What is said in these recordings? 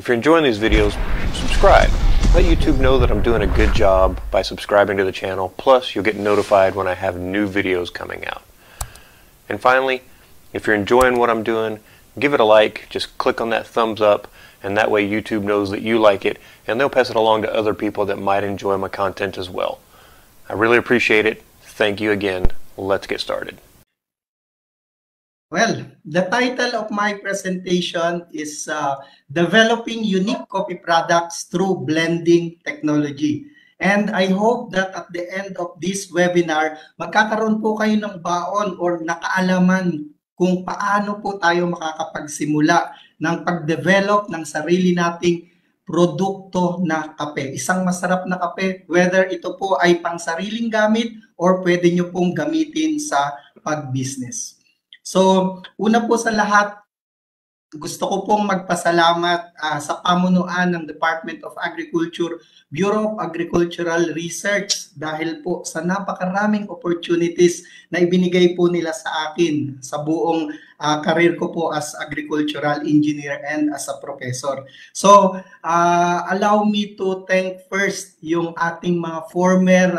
If you're enjoying these videos, subscribe. Let YouTube know that I'm doing a good job by subscribing to the channel. Plus, you'll get notified when I have new videos coming out. And finally, if you're enjoying what I'm doing, give it a like. Just click on that thumbs up, and that way YouTube knows that you like it, and they'll pass it along to other people that might enjoy my content as well. I really appreciate it. Thank you again. Let's get started. Well, the title of my presentation is Developing Unique Coffee Products Through Blending Technology. And I hope that at the end of this webinar, magkakaroon po kayo ng baon or nakaalaman kung paano po tayo makakapagsimula ng pag-develop ng sarili nating produkto na kape. Isang masarap na kape, whether ito po ay pang sariling gamit or pwede nyo pong gamitin sa pag-business. So, una po sa lahat, gusto ko pong magpasalamat sa pamunuan ng Department of Agriculture, Bureau of Agricultural Research dahil po sa napakaraming opportunities na ibinigay po nila sa akin sa buong career ko po as agricultural engineer and as a professor. So, allow me to thank first yung ating mga former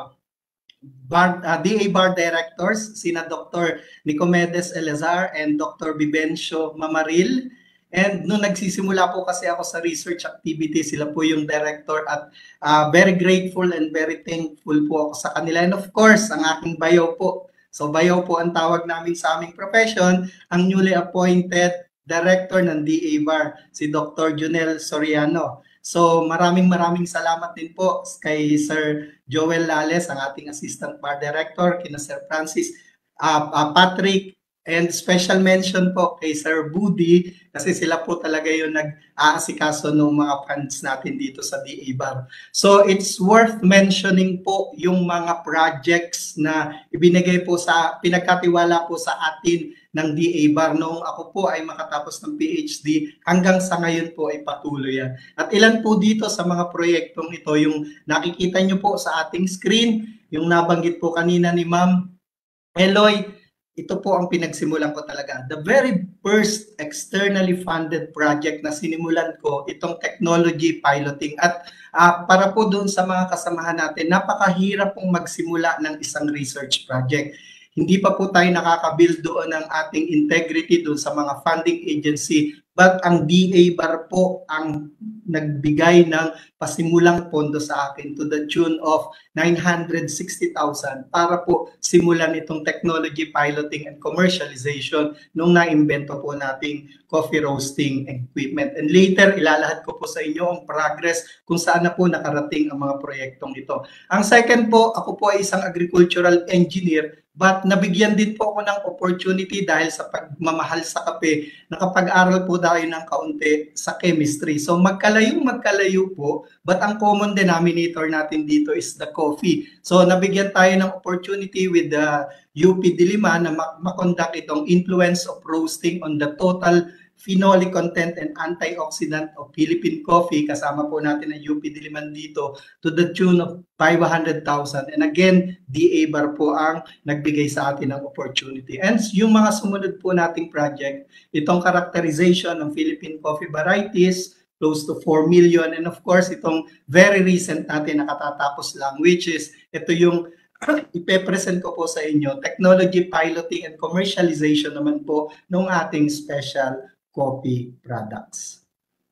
DA Bar Directors, sina Dr. Nicomedes Elazar and Dr. Vivencio Mamaril. And nung nagsisimula po kasi ako sa research activity, sila po yung director at very grateful and very thankful po ako sa kanila. And of course, ang aking bayaw po. So bayaw po ang tawag namin sa aming profession, ang newly appointed director ng DA Bar, si Dr. Junel Soriano. So maraming salamat din po kay Sir Joel Lales, ang ating Assistant Bar Director, kina Sir Francis, Patrick, and special mention po kay Sir Budi kasi sila po talaga yung nag-aasikaso ng mga funds natin dito sa DA Bar. So it's worth mentioning po yung mga projects na ibinigay po pinagkatiwala po sa atin ng DA Bar noong ako po ay makatapos ng PhD hanggang sa ngayon po ay patuloy yan. At ilan po dito sa mga proyektong ito yung nakikita nyo po sa ating screen, yung nabanggit po kanina ni Ma'am Eloy, ito po ang pinagsimulan ko talaga. The very first externally funded project na sinimulan ko, itong technology piloting. At para po doon sa mga kasamahan natin, napakahirap pong magsimula ng isang research project. Hindi pa po tayo nakakabuild doon ng ating integrity doon sa mga funding agency, but ang DA Bar po ang nagbigay ng pasimulang pondo sa akin to the tune of 960,000 para po simulan itong technology piloting and commercialization nung na-invento po nating coffee roasting equipment. And later, ilalahad ko po sa inyo ang progress kung saan na po nakarating ang mga proyektong ito. Ang second po, ako po ay isang agricultural engineer, but nabigyan din po ako ng opportunity dahil sa pagmamahal sa kape, nakapag-aral po tayo ng kaunti sa chemistry. So magkalayo po, but ang common denominator natin dito is the coffee. So nabigyan tayo ng opportunity with the UP Diliman na makonduct itong influence of roasting on the total phenolic content and antioxidant of Philippine coffee. Kasama po natin ang UP Diliman dito to the tune of 500,000. And again, DA Bar po ang nagbigay sa atin ng opportunity. And yung mga sumunod po nating project, itong characterization ng Philippine coffee varieties, close to 4 million. And of course, itong very recent natin nakatatapos lang, which is ito yung ipe-present ko po sa inyo, technology piloting and commercialization naman po ng ating special coffee products.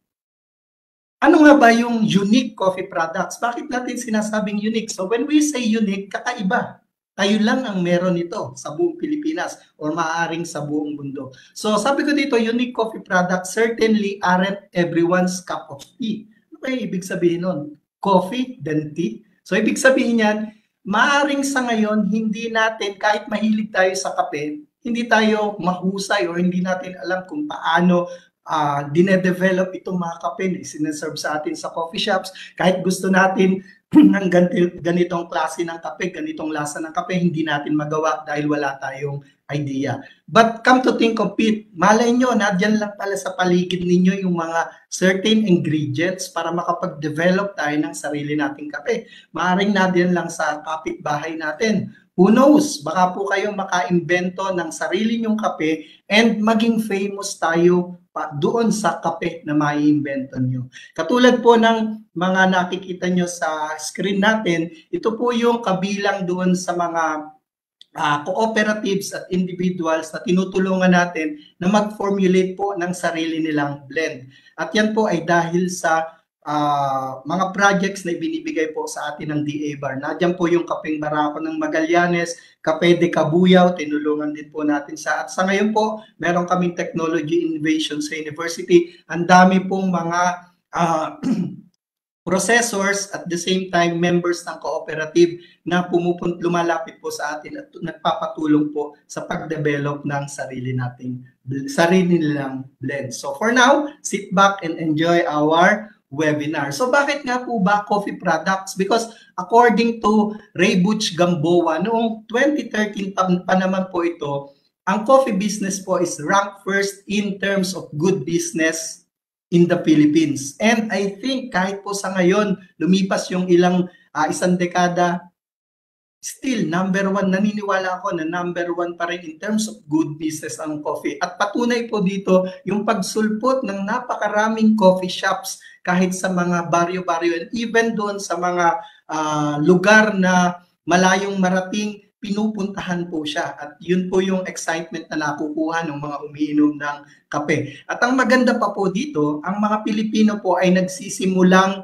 Ano nga ba yung unique coffee products? Bakit natin sinasabing unique? So when we say unique, kakaiba. Tayo lang ang meron nito sa buong Pilipinas or maaaring sa buong mundo. So sabi ko dito, unique coffee products certainly aren't everyone's cup of tea. Ano kaya ibig sabihin nun? Coffee, then tea. So ibig sabihin yan, maaaring sa ngayon, hindi natin, kahit mahilig tayo sa kape, hindi tayo mahusay o hindi natin alam kung paano dinedevelop itong mga kape na sinaserve sa atin sa coffee shops. Kahit gusto natin ng ganitong klase ng kape, ganitong lasa ng kape, hindi natin magawa dahil wala tayong idea. But come to think of it, malay nyo, nadyan lang pala sa paligid ninyo yung mga certain ingredients para makapag-develop tayo ng sarili nating kape. Maaring nadyan lang sa kapitbahay natin. Who knows, baka po kayong maka-invento ng sarili nyong kape and maging famous tayo doon sa kape na maiimbento nyo. Katulad po ng mga nakikita nyo sa screen natin, ito po yung kabilang doon sa mga cooperatives at individuals na tinutulungan natin na mag-formulate po ng sarili nilang blend. At yan po ay dahil sa mga projects na ibinibigay po sa atin ng DA-Bar. Nandiyan po yung Kapeng Barako ng Magallanes, Kape de Cabuyao, tinulungan din po natin at sa ngayon po, meron kaming Technology Innovation sa University. Ang dami pong mga processors at the same time members ng cooperative na lumalapit po sa atin at nagpapatulong po sa pag-develop ng sarili nilang blend. So for now, sit back and enjoy our webinar. So bakit nga po ba coffee products? Because according to Ray Butch Gamboa, noong 2013 pa naman po ito, ang coffee business po is ranked first in terms of good business in the Philippines. And I think kahit po sa ngayon, lumipas yung isang dekada, still number one, naniniwala ako na number one pa rin in terms of good business ang coffee. At patunay po dito yung pagsulpot ng napakaraming coffee shops kahit sa mga baryo-baryo and even doon sa mga lugar na malayong marating, pinupuntahan po siya at yun po yung excitement na nakukuha ng mga umiinom ng kape. At ang maganda pa po dito, ang mga Pilipino po ay nagsisimulang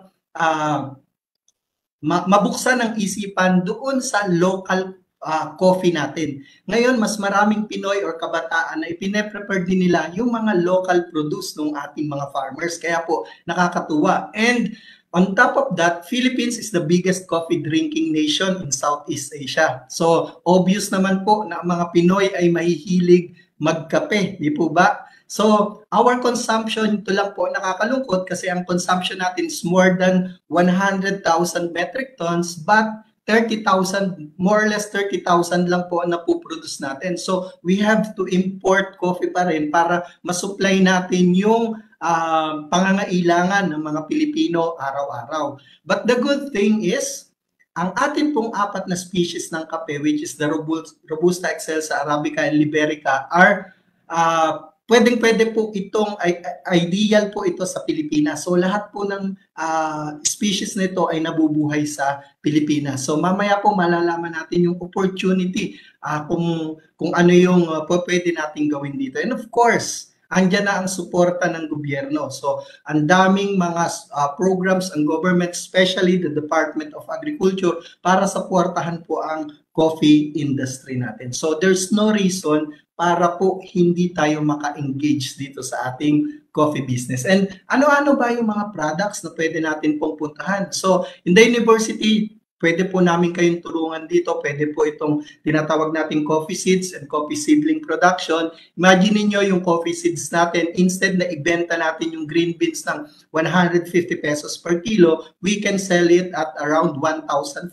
mabuksan ang isipan doon sa local coffee natin. Ngayon, mas maraming Pinoy or kabataan na ipine-prepare din nila yung mga local produce ng ating mga farmers. Kaya po, nakakatuwa. And on top of that, Philippines is the biggest coffee drinking nation in Southeast Asia. So, obvious naman po na mga Pinoy ay mahihilig magkape, di po ba? So, our consumption, ito lang po nakakalungkot kasi ang consumption natin is more than 100,000 metric tons, but 30,000, more or less 30,000 lang po ang napuproduce natin. So, we have to import coffee pa rin para masupply natin yung pangangailangan ng mga Pilipino araw-araw. But the good thing is, ang atin pong apat na species ng kape, which is the Robusta Excelsa, Arabica, and Liberica, are pwedeng-pwede po itong ideal po ito sa Pilipinas. So lahat po ng species nito ay nabubuhay sa Pilipinas. So mamaya po malalaman natin yung opportunity kung ano yung pwede nating gawin dito. And of course, andyan na ang suporta ng gobyerno. So, ang daming mga programs ang government, especially the Department of Agriculture, para suportahan po ang coffee industry natin. So, there's no reason para po hindi tayo maka-engage dito sa ating coffee business. And ano-ano ba yung mga products na pwede natin pong puntahan? So, in the university, pwede po namin kayong tulungan dito. Pwede po itong tinatawag nating coffee seeds and coffee seedling production. Imagine niyo yung coffee seeds natin, instead na ibenta natin yung green beans ng 150 pesos per kilo, we can sell it at around 1,500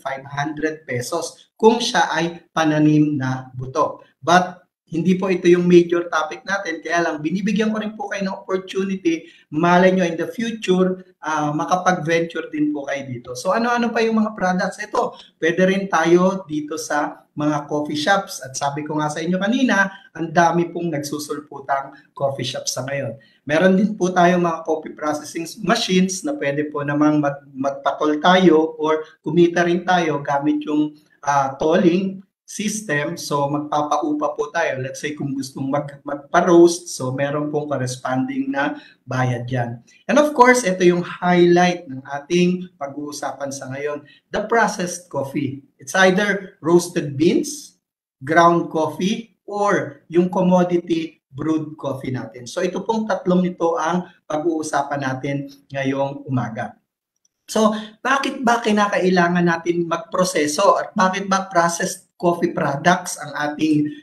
pesos kung siya ay pananim na buto. But hindi po ito yung major topic natin, kaya lang binibigyan ko rin po kayo ng opportunity, malay nyo in the future, makapag-venture din po kayo dito. So ano-ano pa yung mga products? Ito, pwede rin tayo dito sa mga coffee shops. At sabi ko nga sa inyo kanina, ang dami pong nagsusulputang coffee shops sa ngayon. Meron din po tayo mga coffee processing machines na pwede po namang magpatol tayo or kumita rin tayo gamit yung tolling system. So magpapaupa po tayo. Let's say kung gustong magpa-roast, so meron pong corresponding na bayad yan. And of course, ito yung highlight ng ating pag-uusapan sa ngayon, the processed coffee. It's either roasted beans, ground coffee, or yung commodity brewed coffee natin. So ito pong tatlong ito ang pag-uusapan natin ngayong umaga. So, bakit ba kinakailangan natin magproseso at bakit ba processed coffee products ang ating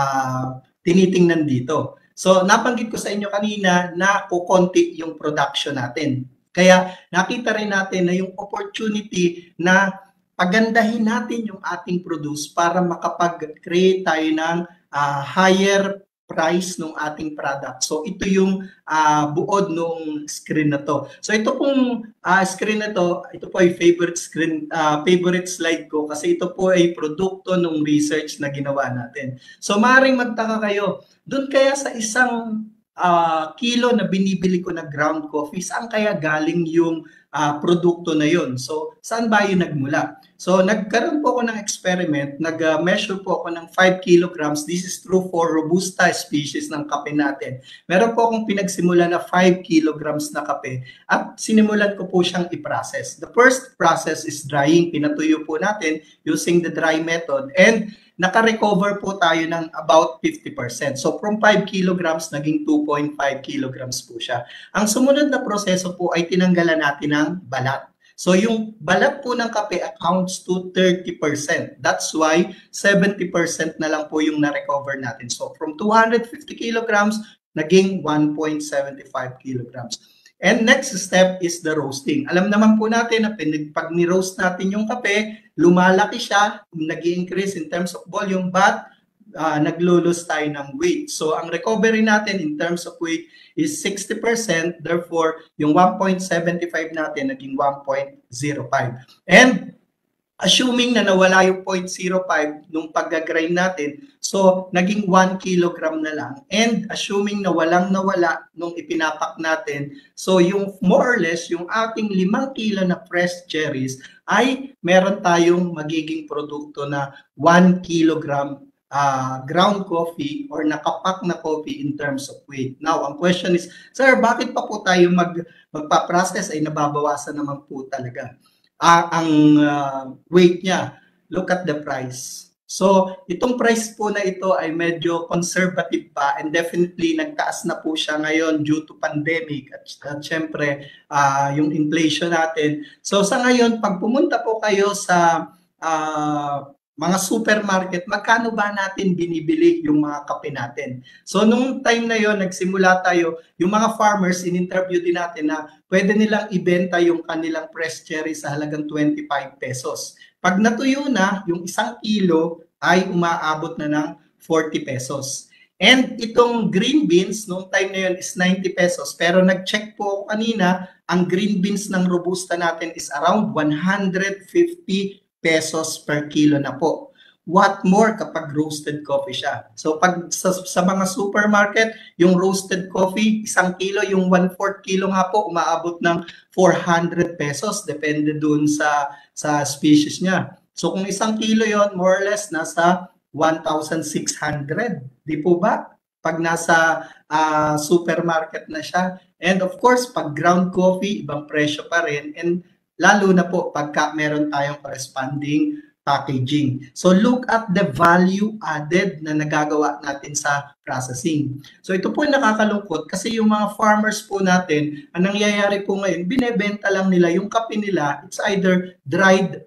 tinitingnan dito? So, nabanggit ko sa inyo kanina na kukonti yung production natin. Kaya nakita rin natin na yung opportunity na pagandahin natin yung ating produce para makapag-create tayo ng higher price ng ating product. So ito yung buod ng screen na to. So ito pong screen na to, ito po ay favorite slide ko kasi ito po ay produkto ng research na ginawa natin. So maaaring magtaka kayo, doon kaya sa isang kilo na binibili ko na ground coffee, saan kaya galing yung produkto na yun? So, saan ba yun nagmula? So, nagkaroon po ako ng experiment, nag-measure po ako ng 5 kilograms. This is true for Robusta species ng kape natin. Meron po akong pinagsimula na 5 kilograms na kape at sinimulan ko po siyang i-process. The first process is drying. Pinatuyo po natin using the dry method and naka-recover po tayo ng about 50%. So from 5 kilograms, naging 2.5 kilograms po siya. Ang sumunod na proseso po ay tinanggalan natin ng balat. So yung balat po ng kape accounts to 30%. That's why 70% na lang po yung na-recover natin. So from 250 kilograms, naging 1.75 kilograms. And next step is the roasting. Alam naman po natin na pag ni-roast natin yung kape, lumalaki siya, nag-i-increase in terms of volume, but naglo-lose tayo ng weight. So ang recovery natin in terms of weight is 60%, therefore yung 1.75 natin naging 1.05. And assuming na nawala yung 0.05 nung pag-grind natin, so naging 1 kilogram na lang. And assuming na walang nawala nung ipinapak natin, so yung more or less, yung ating 5 kilo na fresh cherries ay meron tayong magiging produkto na 1 kilogram ground coffee or nakapak na coffee in terms of weight. Now, ang question is, sir, bakit pa po tayo magpa-process ay nababawasan naman po talaga ang weight niya? Look at the price. So, itong price po na ito ay medyo conservative pa and definitely nagtaas na po siya ngayon due to pandemic at syempre yung inflation natin. So, sa ngayon, pag pumunta po kayo sa mga supermarket, magkano ba natin binibili yung mga kape natin? So, nung time na yon nagsimula tayo, yung mga farmers, in-interview din natin na pwede nilang ibenta yung kanilang fresh cherry sa halagang 25 pesos. Pag natuyo na, yung 1 kilo ay umaabot na ng 40 pesos. And itong green beans, nung time na yun is 90 pesos. Pero nag-check po ako kanina, ang green beans ng Robusta natin is around 150 pesos per kilo na po. What more kapag roasted coffee siya? So pag sa mga supermarket, yung roasted coffee, 1 kilo, yung 1/4 kilo nga po, umaabot ng 400 pesos, depende dun sa species niya. So kung 1 kilo yon, more or less, nasa 1,600. Di po ba? Pag nasa supermarket na siya. And of course, pag ground coffee, ibang presyo pa rin. And lalo na po pagka meron tayong corresponding packaging. So look at the value added na nagagawa natin sa processing. So ito po nakakalungkot kasi yung mga farmers po natin, ang nangyayari po ngayon, binebenta lang nila yung kape nila, it's either dried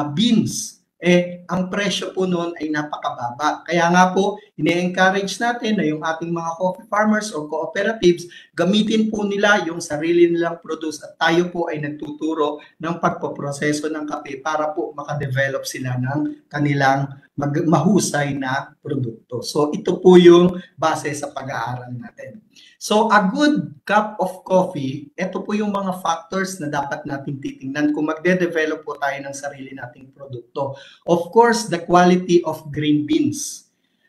beans. Ang presyo po noon ay napakababa. Kaya nga po, ine-encourage natin na yung ating mga coffee farmers or cooperatives, gamitin po nila yung sarili nilang produce at tayo po ay nagtuturo ng pagpoproseso ng kape para po makadevelop sila ng kanilang mahusay na produkto. So ito po yung base sa pag-aaral natin. So a good cup of coffee, ito po yung mga factors na dapat nating titingnan kung magde-develop po tayo ng sarili nating produkto. Of course, the quality of green beans.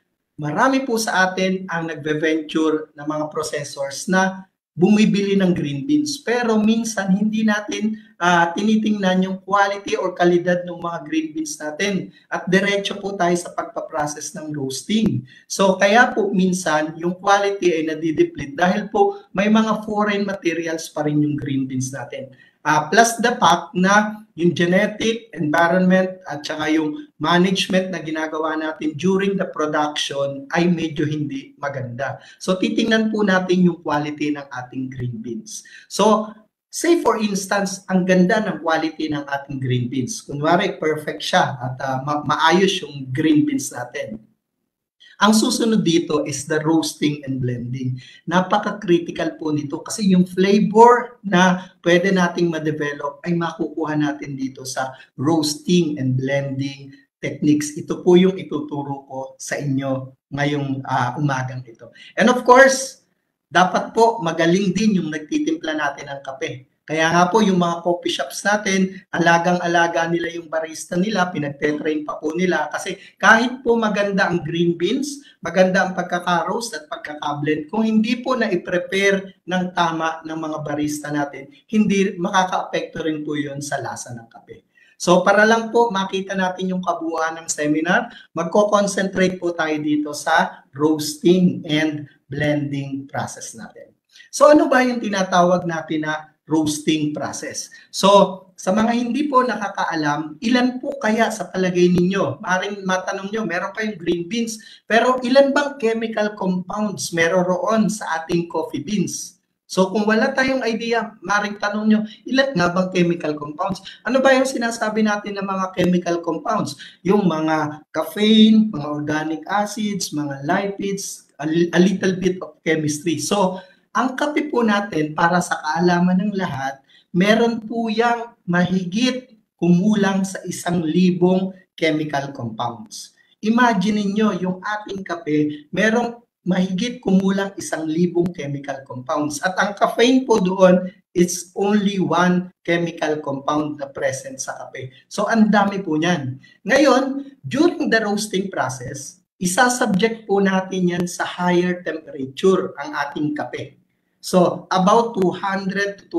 Marami po sa atin ang nagve-venture na mga processors na bumibili ng green beans. Pero minsan hindi natin tinitingnan yung quality or kalidad ng mga green beans natin. At diretso po tayo sa pagpaprocess ng roasting. So kaya po minsan yung quality ay nadideplete dahil po may mga foreign materials pa rin yung green beans natin. Plus the fact na yung genetic, environment, at saka yung management na ginagawa natin during the production ay medyo hindi maganda. So titingnan po natin yung quality ng ating green beans. So say for instance, ang ganda ng quality ng ating green beans. Kunwari perfect siya at maayos yung green beans natin. Ang susunod dito is the roasting and blending. Napaka-critical po nito kasi yung flavor na pwede nating ma-develop ay makukuha natin dito sa roasting and blending techniques. Ito po yung ituturo ko sa inyo ngayong umagang ito. And of course, dapat po magaling din yung nagtitimpla natin ng kape. Kaya nga po yung mga coffee shops natin, alagang-alaga nila yung barista nila, pinagte-train pa po nila kasi kahit po maganda ang green beans, maganda ang pagkaka-roast at pagkaka-blend, kung hindi po na-prepare ng tama ng mga barista natin, hindi makaka-apekto rin po yun sa lasa ng kape. So para lang po makita natin yung kabuuan ng seminar, magko-concentrate po tayo dito sa roasting and blending process natin. So ano ba yung tinatawag natin na roasting process? So sa mga hindi po nakakaalam, ilan po kaya sa palagay ninyo? Maaaring matanong nyo, meron kayong green beans, pero ilan bang chemical compounds meron roon sa ating coffee beans? So kung wala tayong idea, maaaring tanong nyo, ilan nga bang chemical compounds? Ano ba yung sinasabi natin ng mga chemical compounds? Yung mga caffeine, mga organic acids, mga lipids, a little bit of chemistry. So ang kape po natin, para sa kaalaman ng lahat, meron po yang mahigit kumulang sa 1,000 chemical compounds. Imagine niyo yung ating kape, merong mahigit kumulang 1,000 chemical compounds. At ang caffeine po doon is only one chemical compound na present sa kape. So ang dami po niyan. Ngayon, during the roasting process, isasubject po natin yan sa higher temperature ang ating kape. So, about 200 to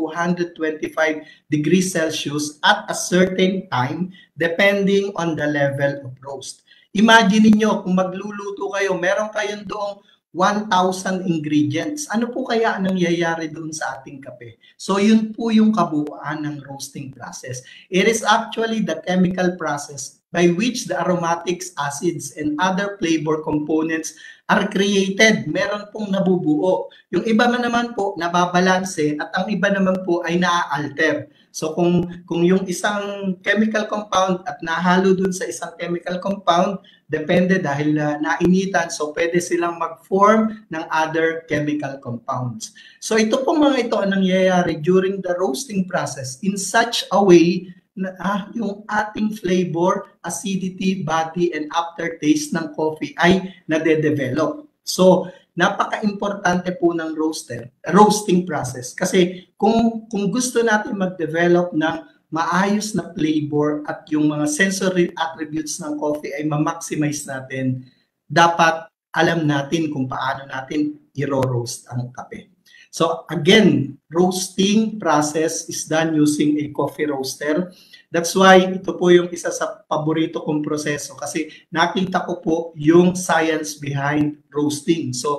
225 degrees Celsius at a certain time depending on the level of roast. Imagine niyo kung magluluto kayo, meron kayong doong 1,000 ingredients. Ano po kaya ang nangyayari doon sa ating kape? So, yun po yung kabuuan ng roasting process. It is actually the chemical process by which the aromatics, acids, and other flavor components are created. Meron pong nabubuo. Yung iba naman po nababalanse at ang iba naman po ay naa-alter. So kung yung isang chemical compound at nahalo dun sa isang chemical compound, depende dahil nainitan, so pwede silang mag-form ng other chemical compounds. So ito pong mga ito ang nangyayari during the roasting process in such a way na yung ating flavor, acidity, body, and aftertaste ng coffee ay nade-develop. So, napaka-importante po ng roasting process kasi kung gusto natin mag-develop ng maayos na flavor at yung mga sensory attributes ng coffee ay ma-maximize natin, dapat alam natin kung paano natin i-roast ang kape. So again, roasting process is done using a coffee roaster. That's why ito po yung isa sa paborito kong proseso kasi nakita ko po yung science behind roasting. So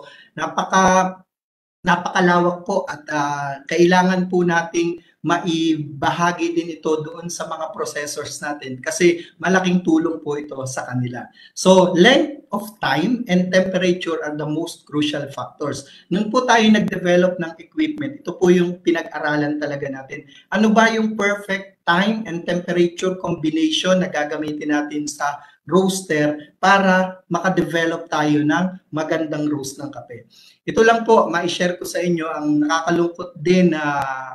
napakalawak po at kailangan po nating maibahagi din ito doon sa mga processors natin kasi malaking tulong po ito sa kanila. So, length of time and temperature are the most crucial factors. Nung po tayo nag-develop ng equipment, ito po yung pinag-aralan talaga natin. Ano ba yung perfect time and temperature combination na gagamitin natin sa roaster para makadevelop tayo ng magandang roast ng kape. Ito lang po, ma-share ko sa inyo ang nakakalungkot din na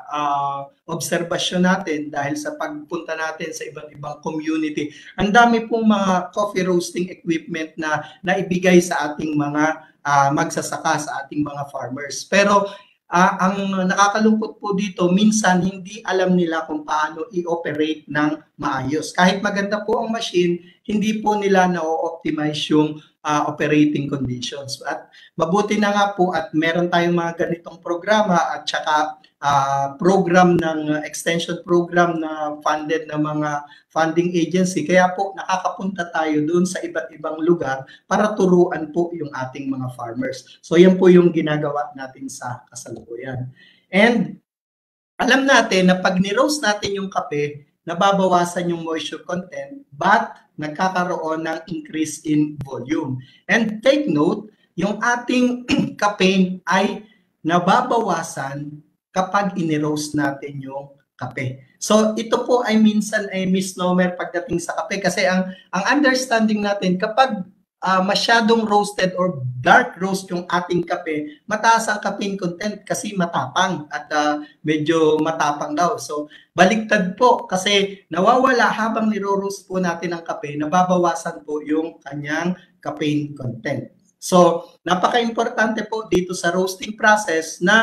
obserbasyon natin dahil sa pagpunta natin sa iba't ibang community. Ang dami pong mga coffee roasting equipment na naibigay sa ating mga magsasaka, sa ating mga farmers. Pero ang nakakalungkot po dito, minsan hindi alam nila kung paano i-operate ng maayos. Kahit maganda po ang machine, hindi po nila na-optimize yung operating conditions. At mabuti na nga po at meron tayong mga ganitong programa at saka program ng extension program na funded ng mga funding agency. Kaya po nakakapunta tayo doon sa iba't ibang lugar para turuan po yung ating mga farmers. So yan po yung ginagawa natin sa kasalukuyan. And alam natin na pag ni-roast natin yung kape, nababawasan yung moisture content but nagkakaroon ng increase in volume. And take note, yung ating caffeine ay nababawasan kapag ini-roast natin yung kape. So ito po ay minsan ay misnomer pagdating sa kape kasi ang understanding natin kapag masyadong roasted or dark roast yung ating kape, mataas ang caffeine content kasi matapang at medyo matapang daw. So baliktad po kasi nawawala habang niro-roast po natin ang kape, nababawasan po yung kanyang caffeine content. So napaka-importante po dito sa roasting process na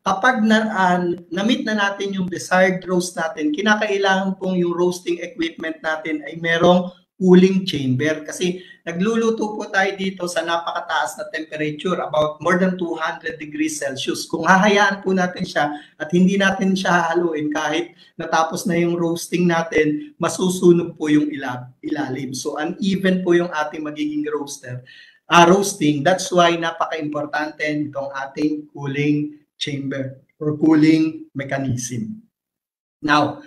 kapag na-meet na natin yung desired roast natin, kinakailangan pong yung roasting equipment natin ay merong cooling chamber kasi nagluluto po tayo dito sa napakataas na temperature, about more than 200 degrees Celsius. Kung hahayaan po natin siya at hindi natin siya haluin kahit natapos na yung roasting natin, masusunog po yung ilalim. So uneven po yung ating magiging roasting. That's why napaka-importante itong ating cooling chamber or cooling mechanism. Now,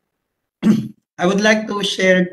I would like to share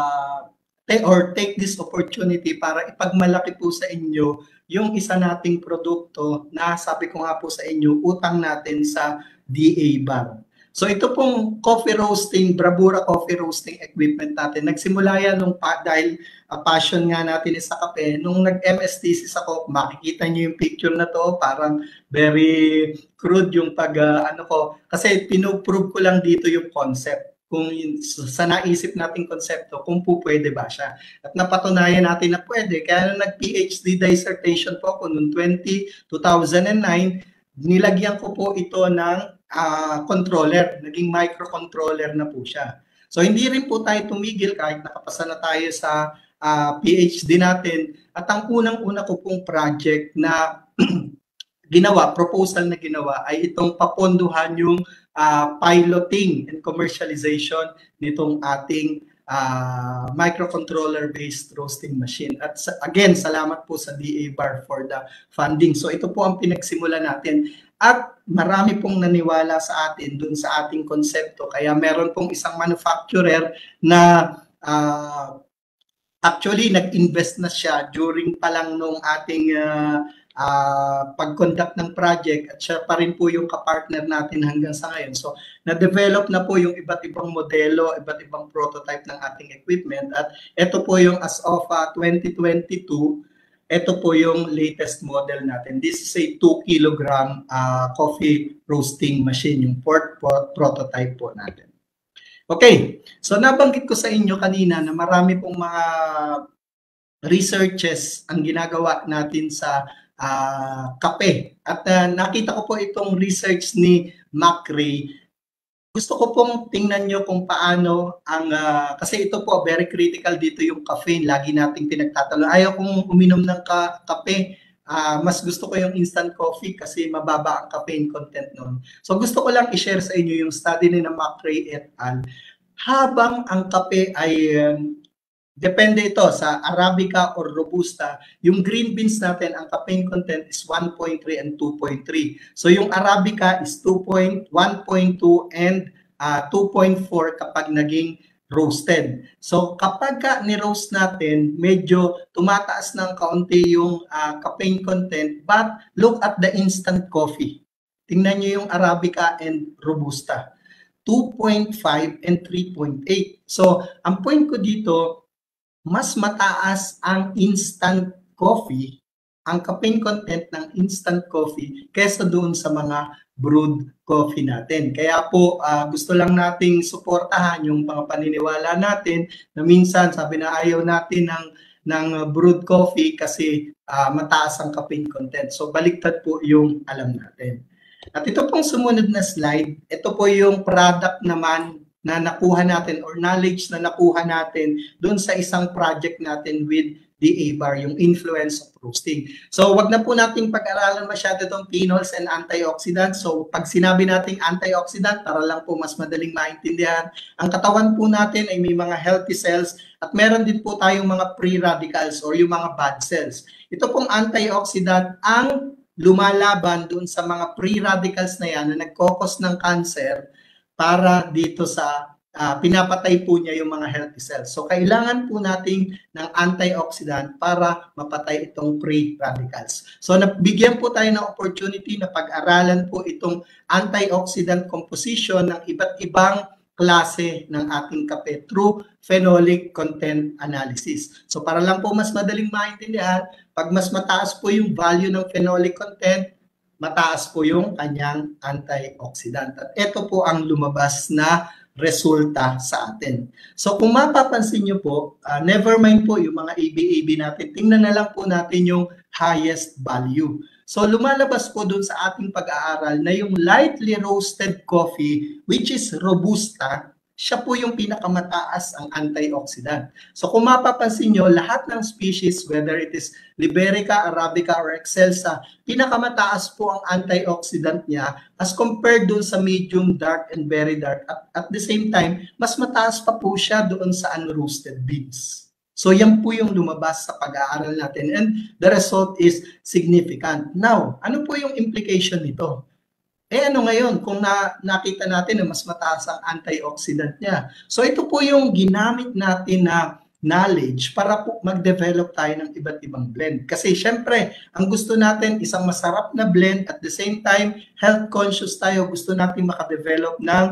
or take this opportunity para ipagmalaki po sa inyo yung isa nating produkto na sabi ko nga po sa inyo, utang natin sa DA bar. So ito pong coffee roasting, Bravura coffee roasting equipment natin. Nagsimula yan dahil passion nga natin sa kape. Nung nag-MSTC ako, makikita niyo yung picture na to, parang very crude yung kasi pinoprove ko lang dito yung concept. Kung sa naisip nating konsepto, kung po pwede ba siya. At napatunayan natin na pwede. Kaya nung nag-PhD dissertation po ako noong 2009, nilagyan ko po ito ng controller. Naging microcontroller na po siya. So hindi rin po tayo tumigil kahit nakapasa na tayo sa PhD natin. At ang unang-una ko pong project na proposal na ginawa ay itong paponduhan yung piloting and commercialization nitong ating microcontroller-based roasting machine. At again, salamat po sa DA Bar for the funding. So ito po ang pinagsimula natin. At marami pong naniwala sa atin dun sa ating konsepto. Kaya meron pong isang manufacturer na actually nag-invest na siya during pa lang nung ating pag-conduct ng project, at siya pa rin po yung kapartner natin hanggang sa ngayon. So, na-develop na po yung iba't ibang modelo, iba't ibang prototype ng ating equipment. At ito po yung as of 2022, ito po yung latest model natin. This is a 2 kilogram coffee roasting machine, yung fourth prototype po natin. Okay, so nabanggit ko sa inyo kanina na marami pong mga researches ang ginagawa natin sa kape. At nakita ko po itong research ni McRae. Gusto ko pong tingnan nyo kung paano kasi ito po very critical dito yung caffeine. Lagi nating pinagtatanong. Ayaw kong uminom ng kape. Mas gusto ko yung instant coffee kasi mababa ang caffeine content nun. So gusto ko lang i-share sa inyo yung study ni McRae et al. Habang ang kape ay depende ito sa Arabica or Robusta, yung green beans natin, ang caffeine content is 1.3 and 2.3. So yung Arabica is 1.2 and 2.4 kapag naging roasted. So kapag ni-roast natin, medyo tumataas ng kaunti yung caffeine content, but look at the instant coffee. Tingnan nyo yung Arabica and Robusta. 2.5 and 3.8. So ang point ko dito, mas mataas ang instant coffee, ang caffeine content ng instant coffee kaysa doon sa mga brewed coffee natin. Kaya po gusto lang nating suportahan yung mga paniniwala natin na minsan sabi na ayaw natin ng brewed coffee kasi mataas ang caffeine content. So baliktad po yung alam natin. At ito pong sumunod na slide, ito po yung product naman na nakuha natin or knowledge na nakuha natin doon sa isang project natin with DA Bar, yung influence of roasting. So wag na po nating pag-aralan masyado itong phenols and antioxidants. So pag sinabi nating antioxidant, para lang po mas madaling maintindihan, ang katawan po natin ay may mga healthy cells at meron din po tayong mga free radicals or yung mga bad cells. Ito pong antioxidant ang lumalaban doon sa mga free radicals na yan na nagkokos ng cancer para dito sa pinapatay po niya yung mga healthy cells. So kailangan po natin ng antioxidant para mapatay itong free radicals. So nabigyan po tayo ng opportunity na pag-aralan po itong antioxidant composition ng iba't ibang klase ng ating kape through phenolic content analysis. So para lang po mas madaling maintindihan, pag mas mataas po yung value ng phenolic content, mataas po yung kanyang antioxidant. At ito po ang lumabas na resulta sa atin. So kung mapapansin nyo po, never mind po yung mga ABAB natin, tingnan na lang po natin yung highest value. So lumalabas po dun sa ating pag-aaral na yung lightly roasted coffee, which is Robusta, siya po yung pinakamataas ang antioxidant. So kung mapapansin nyo, lahat ng species, whether it is Liberica, Arabica, or Excelsa, pinakamataas po ang antioxidant niya as compared dun sa medium dark and very dark. At the same time, mas mataas pa po siya doon sa unroasted beans. So yan po yung lumabas sa pag-aaral natin and the result is significant. Now, ano po yung implication nito? Ano ngayon kung nakita natin na mas mataas ang antioxidant niya. So ito po yung ginamit natin na knowledge para po mag-develop tayo ng iba't ibang blend. Kasi syempre, ang gusto natin isang masarap na blend at the same time, health conscious tayo. Gusto natin makadevelop ng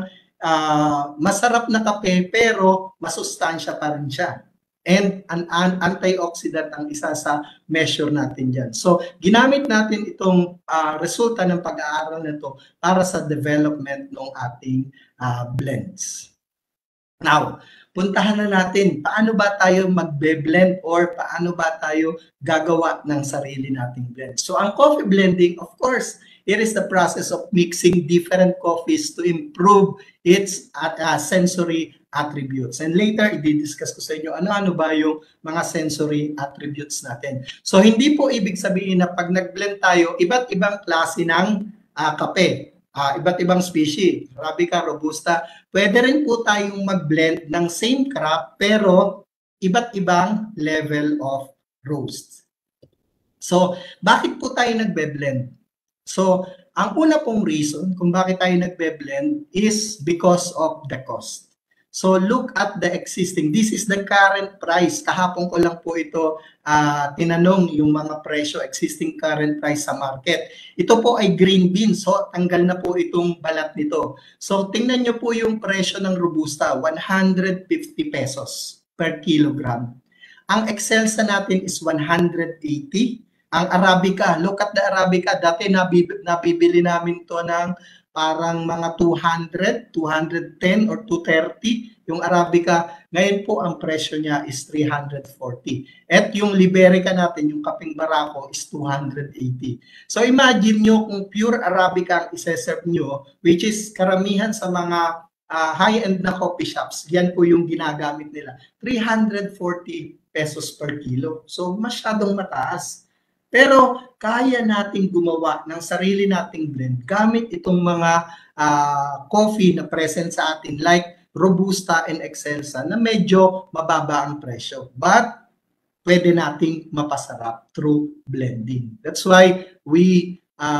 masarap na kape pero masustansya pa rin siya. And an antioxidant ang isa sa measure natin dyan. So, ginamit natin itong resulta ng pag-aaral na ito para sa development ng ating blends. Now, puntahan na natin, paano ba tayo magbe-blend or paano ba tayo gagawa ng sarili nating blend. So, ang coffee blending, of course, it is the process of mixing different coffees to improve its sensory attributes. And later, i-discuss ko sa inyo ano-ano ba yung mga sensory attributes natin. So, hindi po ibig sabihin na pag nag-blend tayo, iba't ibang klase ng kape, iba't ibang species, Arabica, Robusta, pwede rin po tayong mag-blend ng same crop pero iba't ibang level of roast. So, bakit po tayo nagbe-blend? So, ang una pong reason kung bakit tayo nagbe-blend is because of the cost. So look at the existing. This is the current price. Kahapon ko lang po ito tinanong yung mga presyo, existing current price sa market. Ito po ay green bean. So tanggal na po itong balat nito. So tingnan nyo po yung presyo ng Robusta, 150 pesos per kilogram. Ang Excelsa natin is 180. Ang Arabica, look at the Arabica. Dati nabibili namin to ng parang mga 200, 210 or 230 yung Arabica. Ngayon po ang presyo niya is 340. At yung Liberica natin, yung kaping barako is 280. So imagine nyo kung pure Arabica ang iseserve nyo, which is karamihan sa mga high-end na coffee shops, yan po yung ginagamit nila. 340 pesos per kilo. So masyadong mataas. Pero kaya nating gumawa ng sarili nating blend gamit itong mga coffee na present sa atin like Robusta and Excelsa na medyo mababa ang presyo. But pwede nating mapasarap through blending. That's why we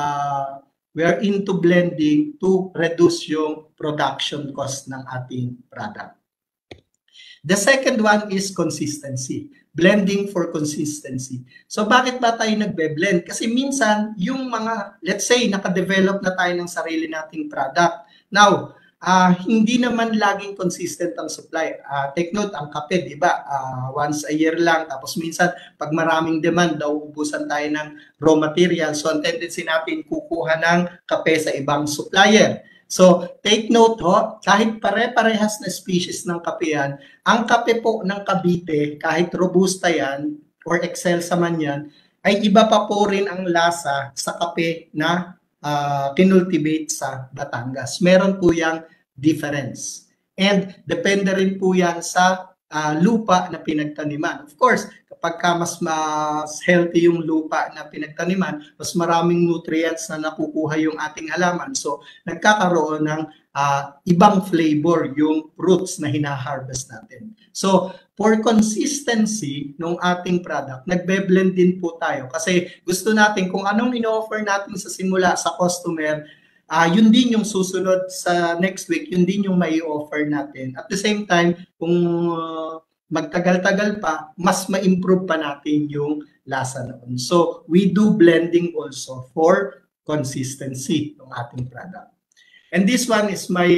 are into blending to reduce yung production cost ng ating product. The second one is consistency. Blending for consistency. So bakit ba tayo nagbe-blend? Kasi minsan, yung mga, let's say, nakadevelop na tayo ng sarili nating product. Now, hindi naman laging consistent ang supply. Take note, ang kape, di ba? Once a year lang. Tapos minsan, pag maraming demand, daw ubusan tayo ng raw material. So ang tendency natin, kukuha ng kape sa ibang supplier. So, take note ho, kahit pare-parehas na species ng kape yan, ang kape po ng Cavite, kahit Robusta yan, or Excelsa man yan, ay iba pa po rin ang lasa sa kape na kinultivate sa Batangas. Meron po yang difference. And depende rin po yan sa lupa na pinagtaniman. Of course, kapag mas healthy yung lupa na pinagtaniman, mas maraming nutrients na nakukuha yung ating halaman. So, nagkakaroon ng ibang flavor yung fruits na hina-harvest natin. So, for consistency ng ating product, nagbe-blend din po tayo kasi gusto natin kung anong in-offer natin sa simula sa customer, yun din yung susunod sa next week, yun din yung may offer natin. At the same time, kung magtagal-tagal pa, mas ma-improve pa natin yung lasa noon. So, we do blending also for consistency ng ating product. And this one is my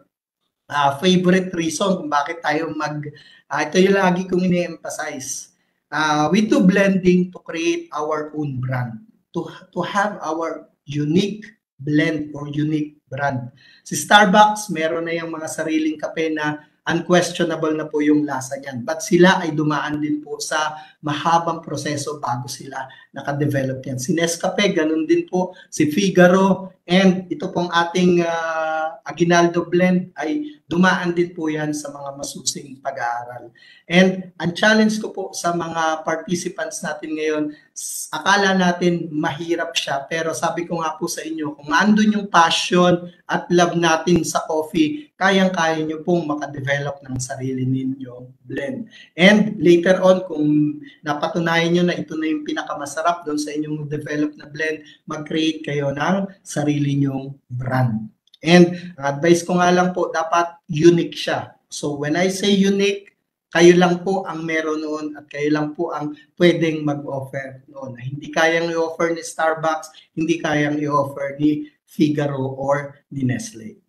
favorite reason kung bakit tayo ito yung lagi kong ini-emphasize. We do blending to create our own brand, to have our unique blend or unique brand. Si Starbucks, meron na yung mga sariling kape na unquestionable na po yung lasa niyan. But sila ay dumaan din po sa mahabang proseso bago sila nakadevelop yan. Si Nescafe, ganun din po. Si Figaro, and ito pong ating Aguinaldo blend ay dumaan din po yan sa mga masusing pag-aaral. And ang challenge ko po sa mga participants natin ngayon, akala natin mahirap siya, pero sabi ko nga po sa inyo, kung andun yung passion at love natin sa coffee, kayang-kaya nyo pong makadevelop ng sarili ninyong blend. And later on, kung napatunayan nyo na ito na yung pinakamasarap doon sa inyong develop na blend, mag-create kayo ng sarili nyong brand. And advice ko nga lang po, dapat unique siya. So when I say unique, kayo lang po ang meron noon at kayo lang po ang pwedeng mag-offer noon. Hindi kayang i-offer ni Starbucks, hindi kayang i-offer ni Figaro or ni Nestle.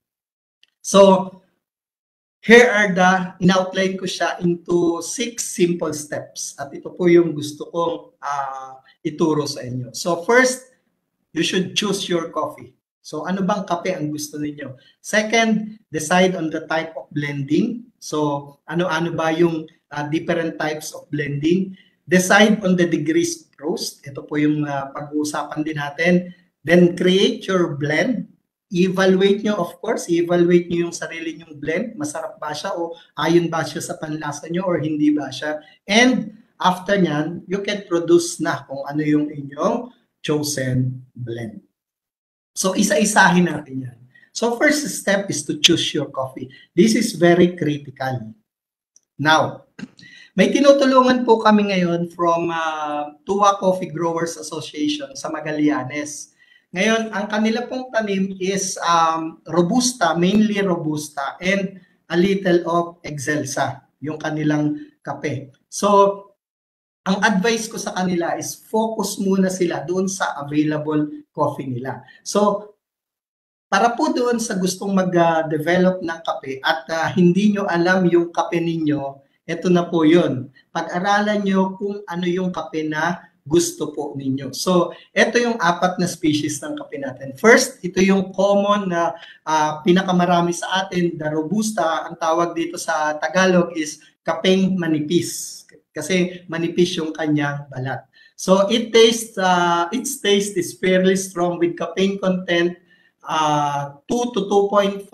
So, here are in-outline ko siya into 6 simple steps. At ito po yung gusto kong ituro sa inyo. So, first, you should choose your coffee. So, ano bang kape ang gusto ninyo? Second, decide on the type of blending. So, ano-ano ba yung different types of blending? Decide on the degrees of roast. Ito po yung pag-uusapan din natin. Then, create your blend. Evaluate nyo, of course, evaluate nyo yung sarili nyong blend. Masarap ba siya o ayon ba siya sa panlasa nyo or hindi ba siya? And after nyan, you can produce na kung ano yung inyong chosen blend. So, isa-isahin natin yan. So, first step is to choose your coffee. This is very critical. Now, may tinutulungan po kami ngayon from Tuwa Coffee Growers Association sa Magallanes. Ngayon, ang kanila pong tanim is Robusta, mainly Robusta, and a little of Excelsa, yung kanilang kape. So, ang advice ko sa kanila is focus muna sila doon sa available coffee nila. So, para po doon sa gustong mag-develop ng kape at hindi nyo alam yung kape ninyo, eto na po yun. Pag-aralan nyo kung ano yung kape na gusto po ninyo. So, ito yung 4 na species ng kape natin. First, ito yung common na pinakamarami sa atin, the Robusta. Ang tawag dito sa Tagalog is kapeng manipis. Kasi manipis yung kanyang balat. So, its taste is fairly strong with caffeine content 2 to 2.5%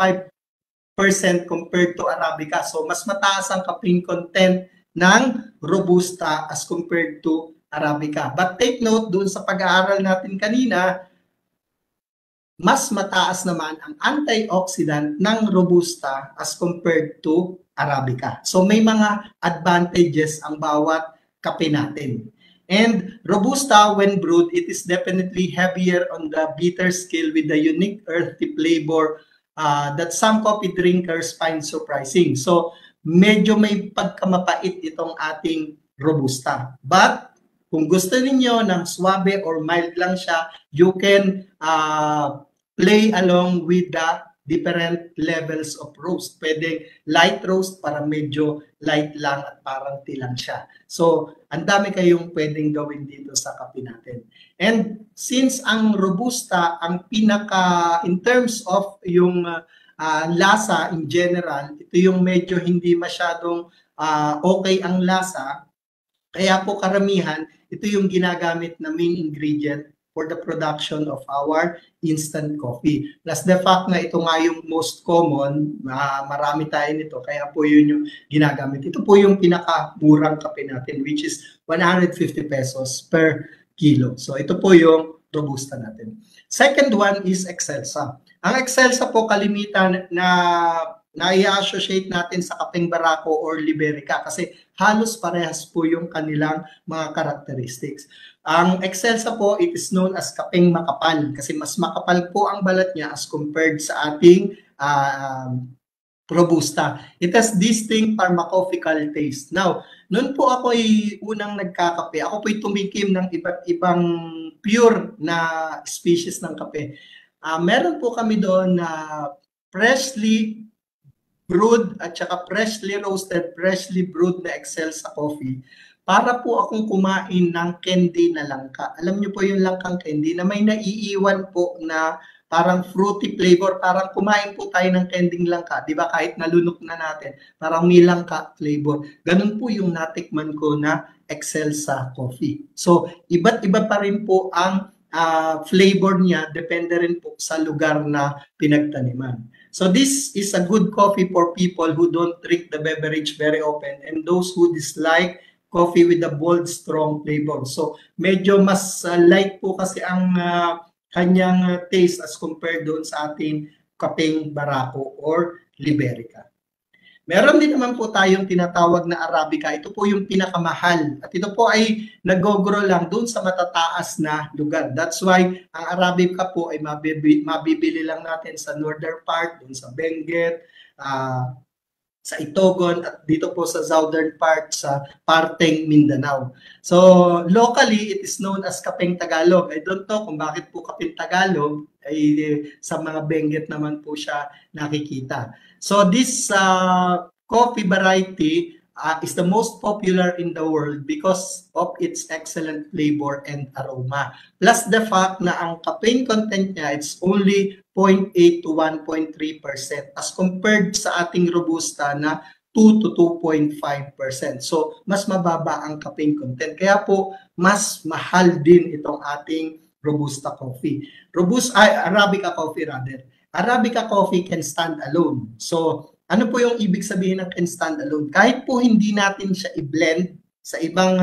compared to Arabica. So, mas mataas ang caffeine content ng Robusta as compared to Arabica. But take note, dun sa pag-aaral natin kanina, mas mataas naman ang antioxidant ng Robusta as compared to Arabica. So may mga advantages ang bawat kape natin. And Robusta, when brewed, it is definitely heavier on the bitter scale with the unique earthy flavor that some coffee drinkers find surprising. So medyo may pagkamapait itong ating Robusta. But kung gusto niyo ng suabe or mild lang siya, you can play along with the different levels of roast. Pwedeng light roast para medyo light lang at parang tilang siya. So, ang dami kayong pwedeng gawin dito sa kape natin. And since ang Robusta, ang in terms of yung lasa in general, ito yung medyo hindi masyadong okay ang lasa. Kaya po karamihan, ito yung ginagamit na main ingredient for the production of our instant coffee. Plus the fact na ito nga yung most common, marami tayo nito, kaya po yun yung ginagamit. Ito po yung pinakamurang kape natin, which is 150 pesos per kilo. So ito po yung Robusta natin. Second one is Excelsa. Ang Excelsa po kalimitan na i-associate natin sa kapeng Barako or Liberica kasi halos parehas po yung kanilang mga characteristics. Ang Excelsa po, it is known as kapeng makapal kasi mas makapal po ang balat niya as compared sa ating Robusta. It has distinct pharmacophical taste. Now, noon po ako ay unang nagkakape, ako po'y tumikim ng iba't ibang pure na species ng kape. Meron po kami doon na freshly brewed at saka freshly roasted, freshly brewed na Excelsa coffee. Para po akong kumain ng candy na langka. Alam niyo po yung langkang candy na may naiiwan po na parang fruity flavor, parang kumain po tayo ng kending langka, di ba? Kahit nalunok na natin, parang may langka flavor. Ganun po yung natikman ko na excel sa coffee. So, iba't iba pa rin po ang flavor niya, depende rin po sa lugar na pinagtaniman. So this is a good coffee for people who don't drink the beverage very often and those who dislike coffee with a bold, strong flavor. So medyo mas light po kasi ang kanyang taste as compared doon sa ating kapeng Barako or Liberica. Meron din naman po tayong tinatawag na Arabica. Ito po yung pinakamahal. At ito po ay nag-grow lang doon sa matataas na lugar. That's why ang Arabica po ay mabibili lang natin sa northern part, doon sa Benguet, sa Itogon, at dito po sa southern part sa parteng Mindanao. So locally, it is known as Kapeng Tagalog. I don't know kung bakit po Kapeng Tagalog, ay sa mga Benguet naman po siya nakikita. So this coffee variety is the most popular in the world because of its excellent flavor and aroma. Plus the fact na ang caffeine content niya, it's only 0.8 to 1.3% as compared sa ating Robusta na 2 to 2.5%. So mas mababa ang caffeine content. Kaya po mas mahal din itong ating Robusta coffee. Arabica coffee rather. Arabica coffee can stand alone. So, ano po yung ibig sabihin ng can stand alone? Kahit po hindi natin siya i-blend sa ibang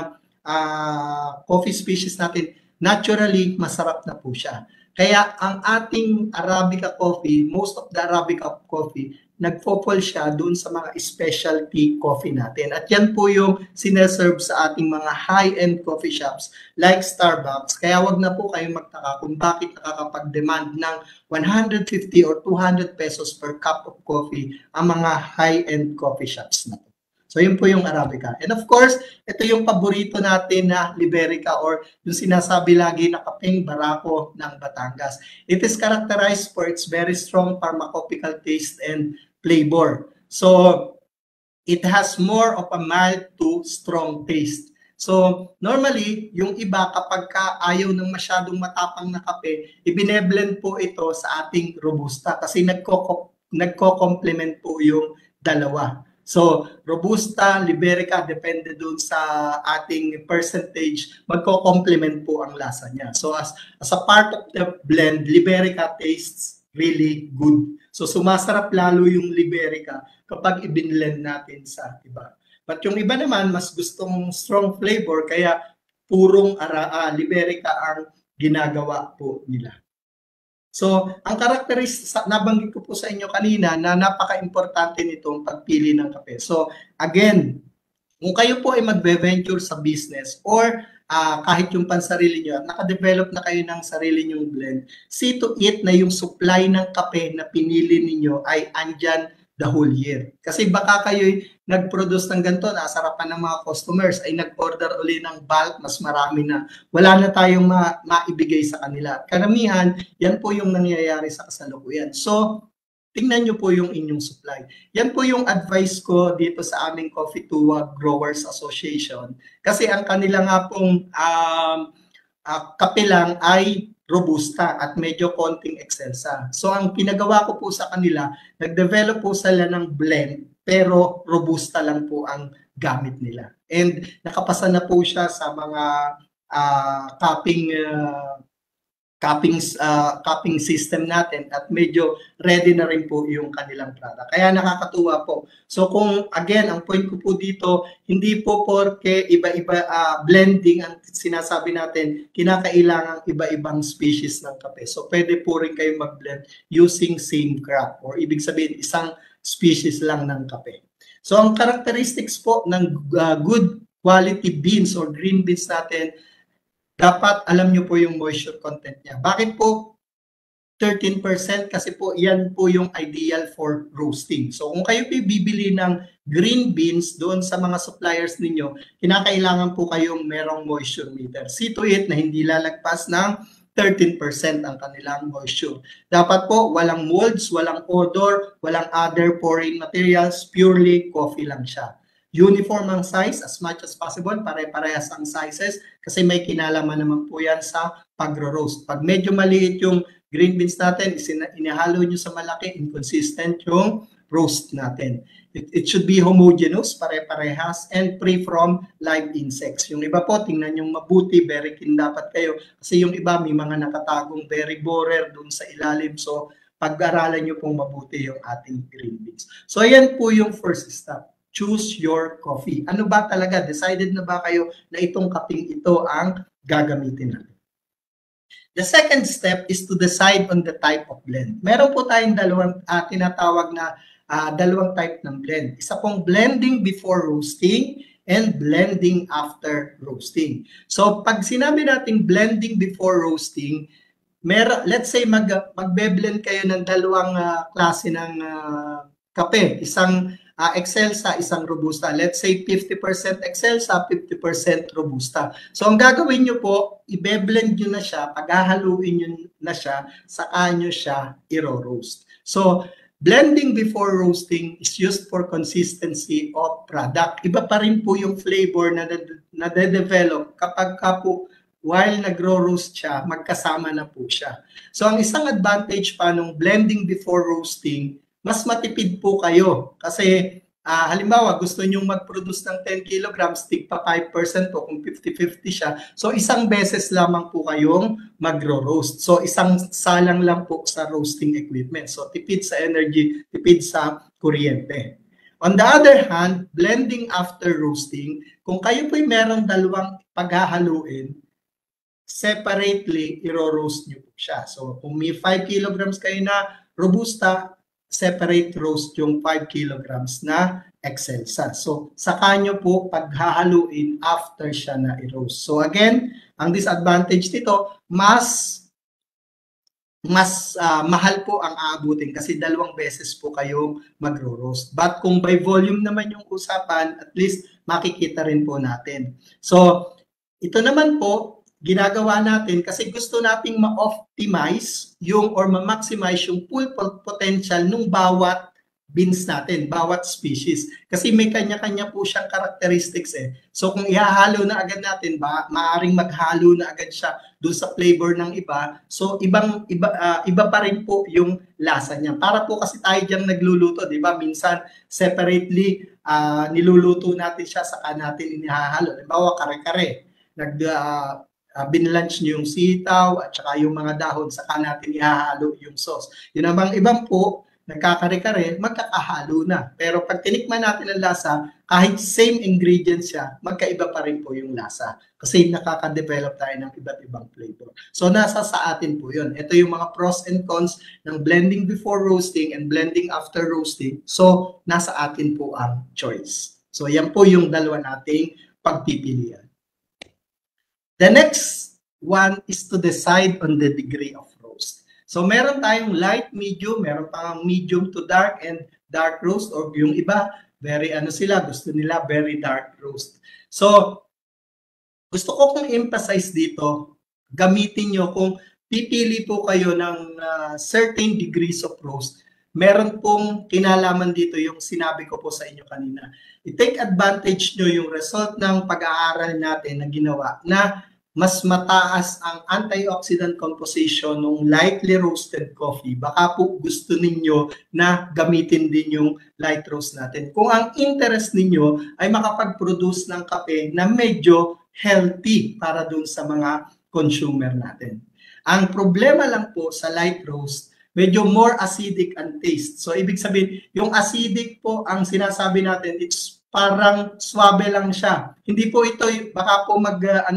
coffee species natin, naturally, masarap na po siya. Kaya ang ating Arabica coffee, most of the Arabica coffee, nagpo-fall siya doon sa mga specialty coffee natin. At yan po yung sineserve sa ating mga high-end coffee shops like Starbucks. Kaya wag na po kayong magtaka kung bakit nakakapag-demand ng 150 or 200 pesos per cup of coffee ang mga high-end coffee shops na. So yun po yung Arabica. And of course, ito yung paborito natin na Liberica or yung sinasabi lagi na kapeng Barako ng Batangas. It is characterized for its very strong pharmacopoeial taste and flavor. So it has more of a mild to strong taste. So normally, yung iba kapag ayaw ng masyadong matapang na kape, ibineblend po ito sa ating Robusta kasi nagko-complement po yung dalawa. So, Robusta, Liberica, depende dun sa ating percentage, magko-complement po ang lasa niya. So, as a part of the blend, Liberica tastes really good. So, sumasarap lalo yung Liberica kapag i-blend natin sa iba. But yung iba naman, mas gustong strong flavor, kaya purong Liberica ang ginagawa po nila. So, ang characteristics, nabanggit ko po sa inyo kanina na napaka-importante nitong pagpili ng kape. So, again, kung kayo po ay magbe-venture sa business or kahit yung pansarili nyo, nakadevelop na kayo ng sarili nyong blend, see to it na yung supply ng kape na pinili ninyo ay andyan the whole year. Kasi baka kayo nag-produce ng ganito, nasarapan ng mga customers, ay nag-order uli ng bulk, mas marami na. Wala na tayong maibigay sa kanila. Karamihan, yan po yung nangyayari sa kasalukuyan. So, tingnan nyo po yung inyong supply. Yan po yung advice ko dito sa aming Coffee Tuwag Growers Association. Kasi ang kanila nga pong kape lang ay Robusta at medyo konting Excelsa. So ang pinagawa ko po sa kanila, nag-develop po sila ng blend pero Robusta lang po ang gamit nila. And nakapasa na po siya sa mga cupping system natin at medyo ready na rin po yung kanilang product. Kaya nakakatuwa po. So kung again, ang point ko po dito, hindi po porke iba-iba blending ang sinasabi natin, kinakailangan iba-ibang species ng kape. So pwede po rin kayo mag-blend using same crop or ibig sabihin isang species lang ng kape. So ang characteristics po ng good quality beans or green beans natin, dapat alam nyo po yung moisture content niya. Bakit po 13%? Kasi po yan po yung ideal for roasting. So kung kayo bibili ng green beans doon sa mga suppliers ninyo, kinakailangan po kayong merong moisture meter. See to it na hindi lalagpas ng 13% ang kanilang moisture. Dapat po walang molds, walang odor, walang other foreign materials, purely coffee lang siya. Uniform ang size as much as possible, pare-parehas ang sizes kasi may kinalaman naman po yan sa pagro-roast. Pag medyo maliit yung green beans natin, inihalo nyo sa malaki, inconsistent yung roast natin. It should be homogeneous, pare-parehas, and free from live insects. Yung iba po, tingnan yung mabuti, very keen dapat kayo. Kasi yung iba, may mga nakatagong berry borer dun sa ilalim. So, pag-aralan nyo pong mabuti yung ating green beans. So, ayan po yung first step. Choose your coffee. Ano ba talaga? Decided na ba kayo na itong kaping ito ang gagamitin natin? The second step is to decide on the type of blend. Meron po tayong dalawang tinatawag na dalawang type ng blend. Isa pong blending before roasting and blending after roasting. So pag sinabi natin blending before roasting, let's say magbe-blend kayo ng dalawang klase ng kape. Isang Excelsa, isang Robusta. Let's say 50% Excelsa, 50% Robusta. So ang gagawin nyo po, ibe-blend nyo na siya, paghahaluin nyo na siya, saka nyo siya i-roast. So blending before roasting is used for consistency of product. Iba pa rin po yung flavor na de-develop kapag po while nagro-roast siya, magkasama na po siya. So ang isang advantage pa nung blending before roasting, mas matipid po kayo. Kasi halimbawa, gusto nyong mag-produce ng 10 kilograms, tig pa 5% po kung 50-50 siya. So isang beses lamang po kayong magro-roast. So isang salang lang po sa roasting equipment. So tipid sa energy, tipid sa kuryente. On the other hand, blending after roasting, kung kayo po'y merong dalawang paghahaluin, separately, i-roast nyo po siya. So kung may 5 kilograms kayo na Robusta, separate roast yung 5 kilograms na Excelsa. So, saka nyo po paghahaluin after siya na i-roast. So, again, ang disadvantage nito, mas mahal po ang aabutin kasi dalawang beses po kayong magro-roast. But kung by volume naman yung usapan, at least makikita rin po natin. So, ito naman po, ginagawa natin kasi gusto nating ma-optimize yung or ma-maximize yung full potential ng bawat beans natin, bawat species. Kasi may kanya-kanya po siyang characteristics eh. So kung ihahalo na agad natin, maaaring maghalo na agad siya doon sa flavor ng iba. So iba pa rin po yung lasa niya. Para po kasi tayo diyang nagluluto, di ba? Minsan separately niluluto natin siya, saka natin inihahalo. Halimbawa, kare-kare. Binlunch nyo yung sitaw at saka yung mga dahon, saka natin ihahalo yung sauce. Yun namang ibang po, nagkakare-kare, magkakahalo na. Pero pag tinikman natin ang lasa, kahit same ingredients siya, magkaiba pa rin po yung lasa. Kasi nakaka-develop tayo ng iba't ibang flavor. So nasa sa atin po yun. Ito yung mga pros and cons ng blending before roasting and blending after roasting. So nasa atin po ang choice. So yan po yung dalawa nating pagpipilian. The next one is to decide on the degree of roast. So meron tayong light, medium, meron pang medium to dark and dark roast, or yung iba, very gusto nila very dark roast. So gusto ko kong emphasize dito, gamitin nyo kung pipili po kayo ng certain degrees of roast. Meron pong kinalaman dito yung sinabi ko po sa inyo kanina. I-take advantage nyo yung result ng pag-aaral natin na ginawa na mas mataas ang antioxidant composition ng lightly roasted coffee. Baka po gusto ninyo na gamitin din yung light roast natin. Kung ang interest ninyo ay makapag-produce ng kape na medyo healthy para dun sa mga consumer natin. Ang problema lang po sa light roast, medyo more acidic ang taste. So, ibig sabihin, yung acidic po, ang sinasabi natin, it's parang swabe lang siya. Hindi po ito, baka po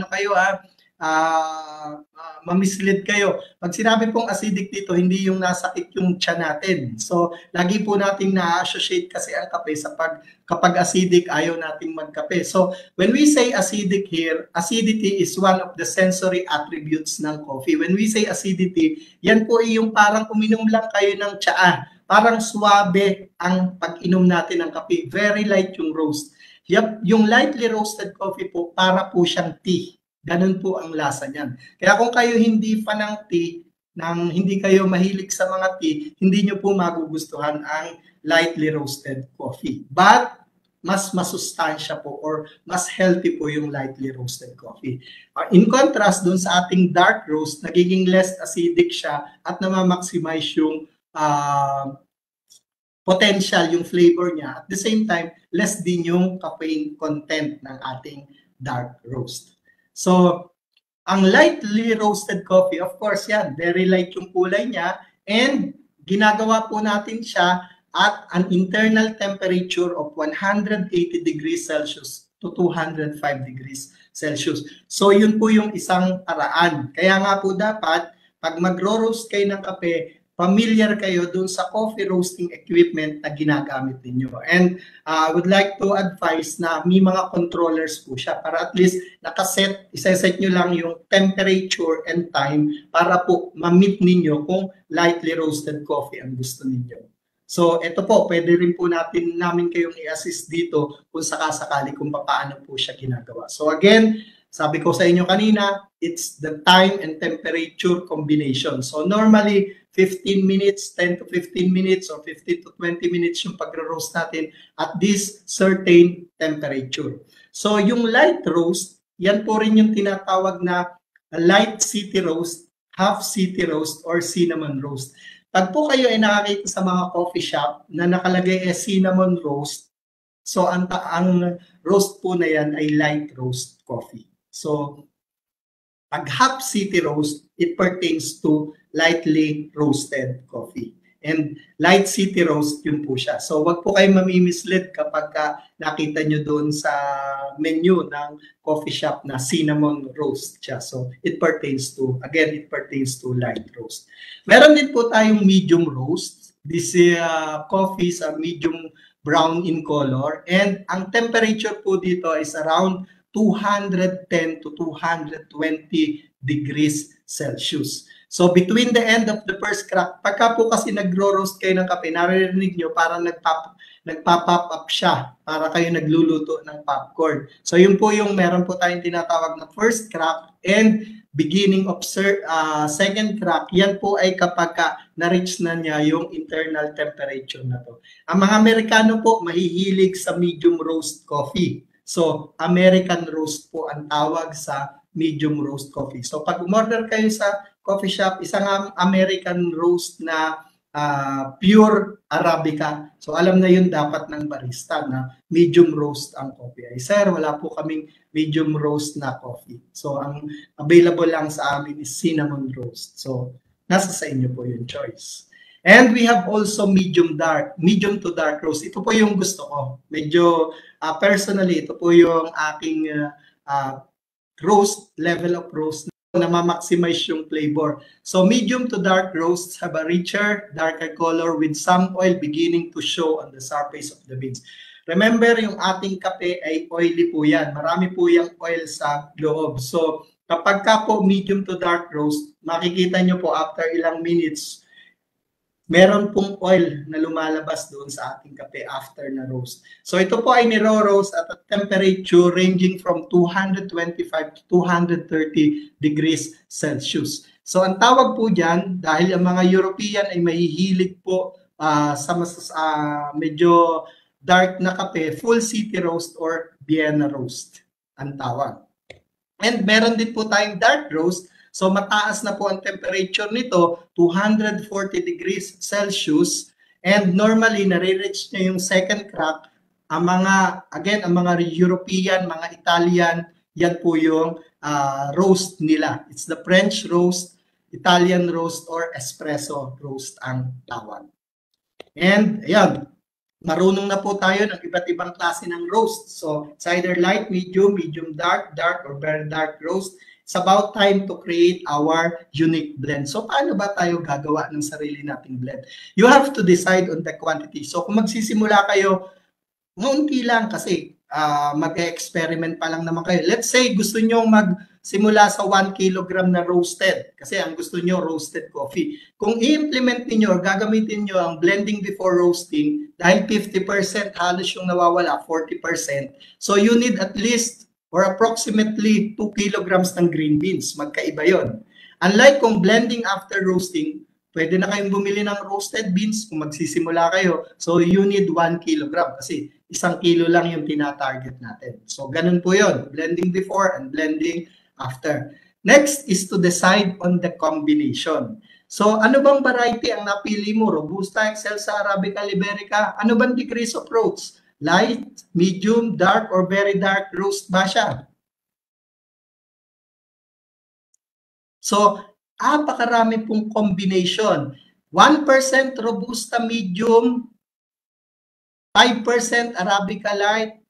mamislead kayo. Pag sinabi pong acidic dito, hindi yung nasakit yung tiyan natin. So, lagi po nating na-associate kasi ang kape sa kapag acidic, ayaw nating magkape. So, when we say acidic here, acidity is one of the sensory attributes ng coffee. When we say acidity, yan po ay yung parang uminom lang kayo ng tsaa. Parang swabe ang pag-inom natin ng kape. Very light yung roast. Yep, yung lightly roasted coffee po, para po siyang tea. Ganun po ang lasa niyan. Kaya kung kayo hindi fan ng tea, hindi kayo mahilig sa mga tea, hindi nyo po magugustuhan ang lightly roasted coffee. But, mas masustansya po or mas healthy po yung lightly roasted coffee. In contrast dun sa ating dark roast, nagiging less acidic siya at namamaximize yung potential, yung flavor niya. At the same time, less din yung caffeine content ng ating dark roast. So, ang lightly roasted coffee, of course yan, very light yung kulay niya and ginagawa po natin siya at an internal temperature of 180 degrees Celsius to 205 degrees Celsius. So yun po yung isang paraan. Kaya nga po dapat, pag magro-roast kayo ng kape, familiar kayo dun sa coffee roasting equipment na ginagamit ninyo. And I would like to advise na may mga controllers po siya para at least nakaset, iseset nyo lang yung temperature and time para po ma-meet ninyo kung lightly roasted coffee ang gusto ninyo. So ito po, pwede rin po namin kayong i-assist dito kung sakasakali kung paano po siya ginagawa. So again, sabi ko sa inyo kanina, it's the time and temperature combination. So normally, 15 minutes, 10 to 15 minutes, or 15 to 20 minutes yung pagro-roast natin at this certain temperature. So yung light roast, yan po rin yung tinatawag na light city roast, half city roast, or cinnamon roast. Pag po kayo ay nakakita sa mga coffee shop na nakalagay cinnamon roast, so ang roast po na yan ay light roast coffee. So, pag half city roast, it pertains to lightly roasted coffee. And light city roast, yun po siya. So, wag po kayo mamimislead kapag nakita nyo doon sa menu ng coffee shop na cinnamon roast siya. So, it pertains to, again, it pertains to light roast. Meron din po tayong medium roast. This coffees are medium brown in color. And ang temperature po dito is around 210 to 220 degrees Celsius. So between the end of the first crack, pagka po kasi nagro-roast kayo ng kape, naririnig nyo parang nagpa-pop up siya para kayo nagluluto ng popcorn. So yun po yung meron po tayong tinatawag na first crack and beginning of second crack. Yan po ay kapag na-reach na niya yung internal temperature na to. Ang mga Amerikano po mahihilig sa medium roast coffee. So, American roast po ang tawag sa medium roast coffee. So, pag umorder kayo sa coffee shop, isang American roast na pure Arabica. So, alam na yun dapat ng barista na medium roast ang coffee. Ay, sir, wala po kaming medium roast na coffee. So, ang available lang sa amin is cinnamon roast. So, nasa sa inyo po yung choice. And we have also medium to dark roast. Ito po yung gusto ko. Medyo personally, ito po yung aking roast, level of roast na ma-maximize yung flavor. So medium to dark roasts have a richer, darker color with some oil beginning to show on the surface of the beans. Remember, yung ating kape ay oily po yan. Marami po yung oil sa loob. So kapag ka po medium to dark roast, makikita nyo po after ilang minutes, meron pong oil na lumalabas doon sa ating kape after na roast. So ito po ay niro-roast at a temperature ranging from 225 to 230 degrees Celsius. So ang tawag po dyan, dahil ang mga European ay mahihilig po sa medyo dark na kape, full city roast or Vienna roast ang tawag. And meron din po tayong dark roast. So mataas na po ang temperature nito, 240 degrees Celsius. And normally, nare-reach niya yung second crack. Ang mga European, mga Italian, yan po yung roast nila. It's the French roast, Italian roast, or espresso roast ang tawag. And ayan, marunong na po tayo ng iba't ibang klase ng roast. So it's either light, medium, medium dark, dark, or very dark roast. It's about time to create our unique blend. So, paano ba tayo gagawa ng sarili nating blend? You have to decide on the quantity. So, kung magsisimula kayo, maunti lang kasi mag-experiment pa lang naman kayo. Let's say, gusto nyo magsimula sa 1 kilogram na roasted kasi ang gusto nyo roasted coffee. Kung i-implement niyo or gagamitin nyo ang blending before roasting, dahil 50% halos yung nawawala, 40%. So, you need at least or approximately 2 kilograms ng green beans. Magkaiba yon. Unlike kung blending after roasting, pwede na kayong bumili ng roasted beans kung magsisimula kayo. So you need 1 kilogram kasi 1 kilo lang yung tina-target natin. So ganun po yun, blending before and blending after. Next is to decide on the combination. So ano bang variety ang napili mo? Robusta, Excelsa, Arabica, Liberica? Ano bang degrees of roast? Light, medium, dark, or very dark roast ba siya? So, apakarami pong combination. 1% Robusta medium, 5% Arabica light,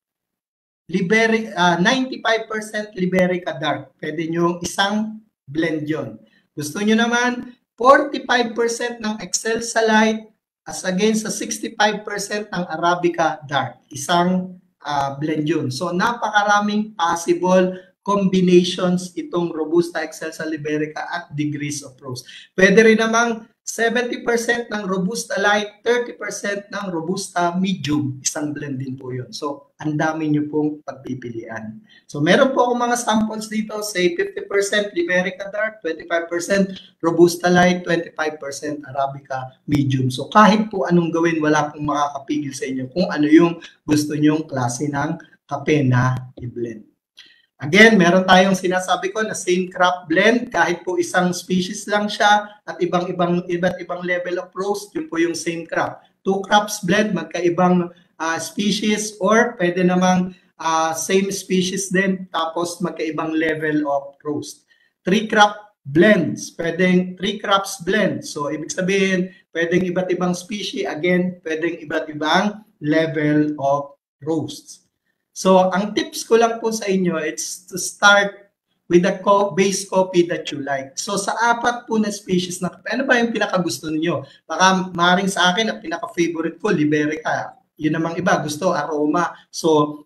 95% Liberica dark. Pwede nyo isang blend yon. Gusto nyo naman 45% ng Excelsa light as against sa 65% ng Arabica dark. Isang blend yun. So, napakaraming possible combinations itong Robusta, Excelsa, Liberica at degrees of roast. Pwede rin namang 70% ng Robusta Light, 30% ng Robusta Medium. Isang blend din po yun. So, ang dami nyo pong pagpipilian. So, meron po akong mga samples dito. Say 50% Liberica Dark, 25% Robusta Light, 25% Arabica Medium. So, kahit po anong gawin, wala pong makakapigil sa inyo kung ano yung gusto nyong klase ng kape na i-blend. Again, meron tayong sinasabi ko na same crop blend, kahit po isang species lang siya at iba't ibang level of roast, yun po yung same crop. 2 crops blend, magkaibang species, or pwede namang same species din, tapos magkaibang level of roast. 3 crop blends, pwedeng 3 crops blend. So, ibig sabihin, pwedeng iba't ibang species, again, pwedeng iba't ibang level of roasts. So, ang tips ko lang po sa inyo, it's to start with the base coffee that you like. So, sa 4 po na species na kape, ano ba yung pinakagusto niyo? Baka maring sa akin, ang pinaka-favorite ko, Liberica. Yun namang iba, gusto aroma. So,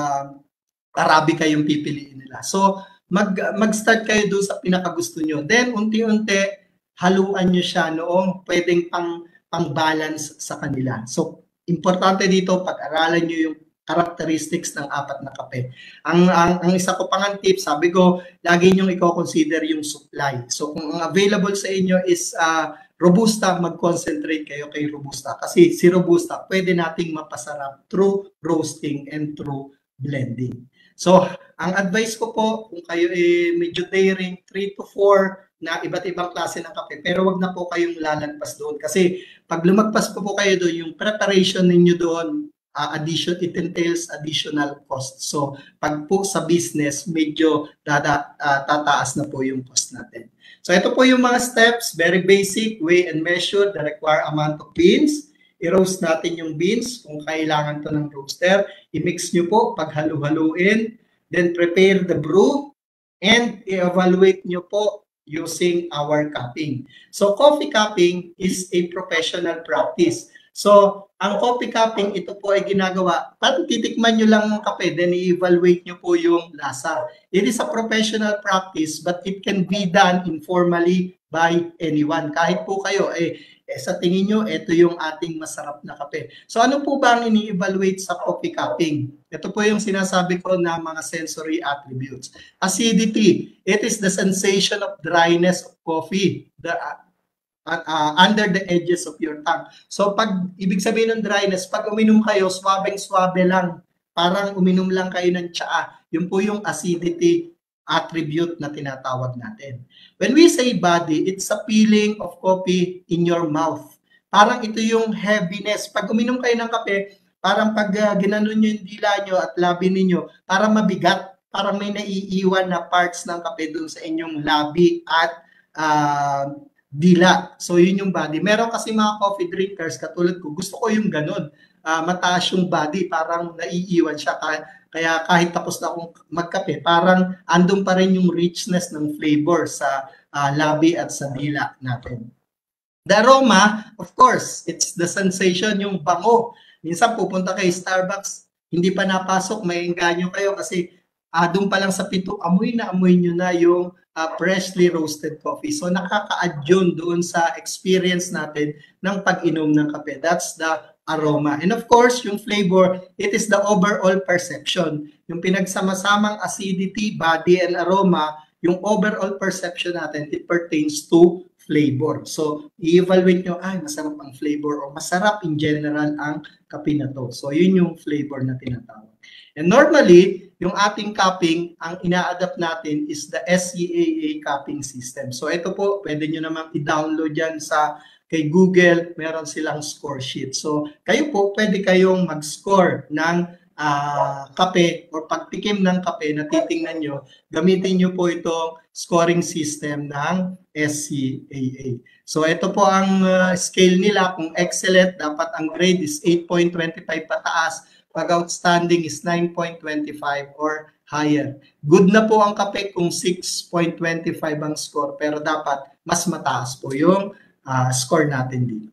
Arabica yung pipiliin nila. So, mag-start kayo doon sa pinakagusto nyo. Then, unti-unti, haluan nyo siya noong pwedeng pang-balance sa kanila. So, importante dito, pag-aralan nyo yung characteristics ng 4 na kape. Ang isa ko pang tip, sabi ko, lagi niyong i-consider yung supply. So kung ang available sa inyo is Robusta, mag-concentrate kayo kay Robusta. Kasi si Robusta, pwede nating mapasarap through roasting and through blending. So ang advice ko po, kung kayo medyo daring, 3 to 4 na iba't ibang klase ng kape, pero wag na po kayong lalagpas doon. Kasi pag lumagpas po kayo doon, yung preparation ninyo doon, it entails additional cost. So, pag po sa business, medyo tataas na po yung cost natin. So, ito po yung mga steps, very basic, weigh and measure the required amount of beans. I-roast natin yung beans kung kailangan to ng roaster. I-mix nyo po, paghalu-haluin. Then, prepare the brew and i-evaluate nyo po using our cupping. So, coffee cupping is a professional practice. So, ang coffee cupping, ito po ay ginagawa, parang titikman nyo lang ng kape, then i-evaluate nyo po yung lasa. It is a professional practice, but it can be done informally by anyone. Kahit po kayo, sa tingin nyo, ito yung ating masarap na kape. So, ano po ba ang ini-evaluate sa coffee cupping? Ito po yung sinasabi ko na mga sensory attributes. Acidity, it is the sensation of dryness of coffee. Under the edges of your tongue. So, pag ibig sabihin ng dryness, pag uminom kayo, swabeng-swabe lang. Parang uminom lang kayo ng tsaa. Yun po yung acidity attribute na tinatawag natin. When we say body, it's a feeling of coffee in your mouth. Parang ito yung heaviness. Pag uminom kayo ng kape, parang pag ginanon nyo yung dila nyo at labi ninyo, parang mabigat. Parang may naiiwan na parts ng kape dun sa inyong labi at dila. So, yun yung body. Meron kasi mga coffee drinkers, katulad ko, gusto ko yung ganun. Mataas yung body, parang naiiwan siya. Kaya kahit tapos na akong magkape, parang andun pa rin yung richness ng flavor sa labi at sa dila natin. The aroma, of course, it's the sensation, yung bango. Minsan pupunta kay Starbucks, hindi pa napasok, may engganyo kayo kasi doon pa lang sa pito, amoy nyo na yung freshly roasted coffee. So nakaka-add yun doon sa experience natin ng pag-inom ng kape. That's the aroma. And of course, yung flavor, it is the overall perception. Yung pinagsama-samang acidity, body, and aroma, yung overall perception natin, it pertains to flavor. So, i-evaluate nyo, masarap ang flavor o masarap in general ang kape na to. So, yun yung flavor na tinatawag. And normally, yung ating cupping, ang ina-adapt natin is the SCAA cupping system. So, ito po, pwede nyo namang i-download yan sa kay Google, meron silang score sheet. So, kayo po, pwede kayong mag-score ng kape or pagtikim ng kape na titingnan nyo, gamitin nyo po itong scoring system ng SCAA. So ito po ang scale nila. Kung excellent, dapat ang grade is 8.25 pataas. Pag outstanding is 9.25 or higher. Good na po ang kape kung 6.25 ang score, pero dapat mas mataas po yung score natin dito.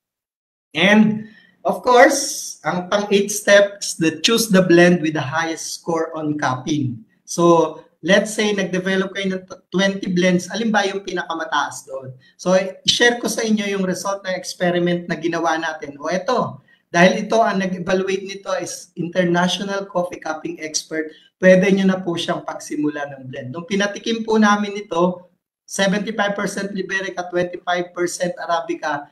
And of course, ang pang-8 steps, choose the blend with the highest score on cupping. So, let's say nag-develop kayo ng 20 blends, alin ba yung pinakamataas doon? So, i-share ko sa inyo yung result ng experiment na ginawa natin. O ito, dahil ito ang nag-evaluate nito is international coffee cupping expert, pwede nyo na po siyang pagsimula ng blend. Nung pinatikim po namin ito, 75% Liberica, 25% Arabica,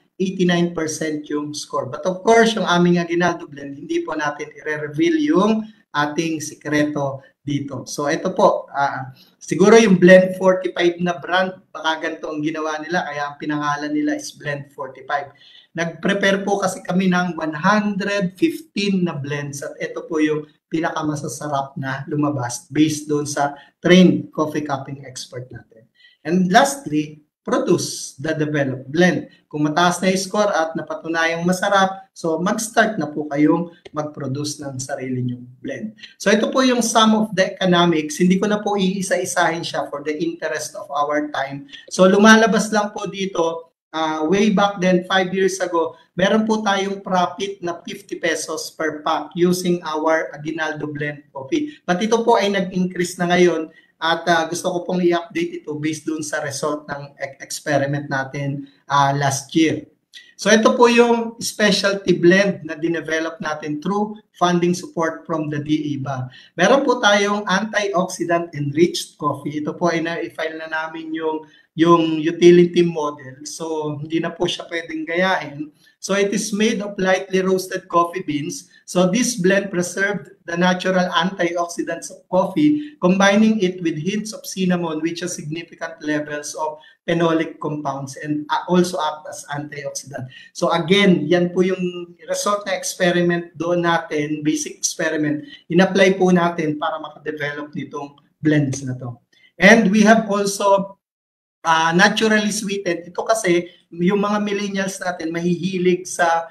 89% yung score. But of course, yung aming Aguinaldo blend, hindi po natin i-reveal yung ating sikreto dito. So ito po, siguro yung Blend 45 na brand, baka ganito ang ginawa nila, kaya ang pinangalan nila is Blend 45. Nag-prepare po kasi kami ng 115 na blends at ito po yung pinakamasasarap na lumabas based doon sa trained coffee cupping expert natin. And lastly, produce the developed blend. Kung mataas na yung score at napatunayang masarap, so mag-start na po kayong mag-produce ng sarili nyong blend. So ito po yung sum of the economics. Hindi ko na po iisa-isahin siya for the interest of our time. So lumalabas lang po dito, way back then, 5 years ago, meron po tayong profit na 50 pesos per pack using our Aguinaldo blend coffee. But ito po ay nag-increase na ngayon. At gusto ko pong i-update ito based dun sa result ng experiment natin last year. So ito po yung specialty blend na dinevelop natin through funding support from the DEBA. Meron po tayong antioxidant enriched coffee. Ito po ay na-file na namin yung utility model. So hindi na po siya pwedeng gayahin. So it is made of lightly roasted coffee beans. So this blend preserved the natural antioxidants of coffee, combining it with hints of cinnamon, which has significant levels of phenolic compounds and also act as antioxidant. So again, yan po yung result na experiment doon natin, basic experiment, in-apply po natin para makadevelop nitong blends na to. And we have also naturally sweetened. Ito kasi, yung mga millennials natin mahihilig sa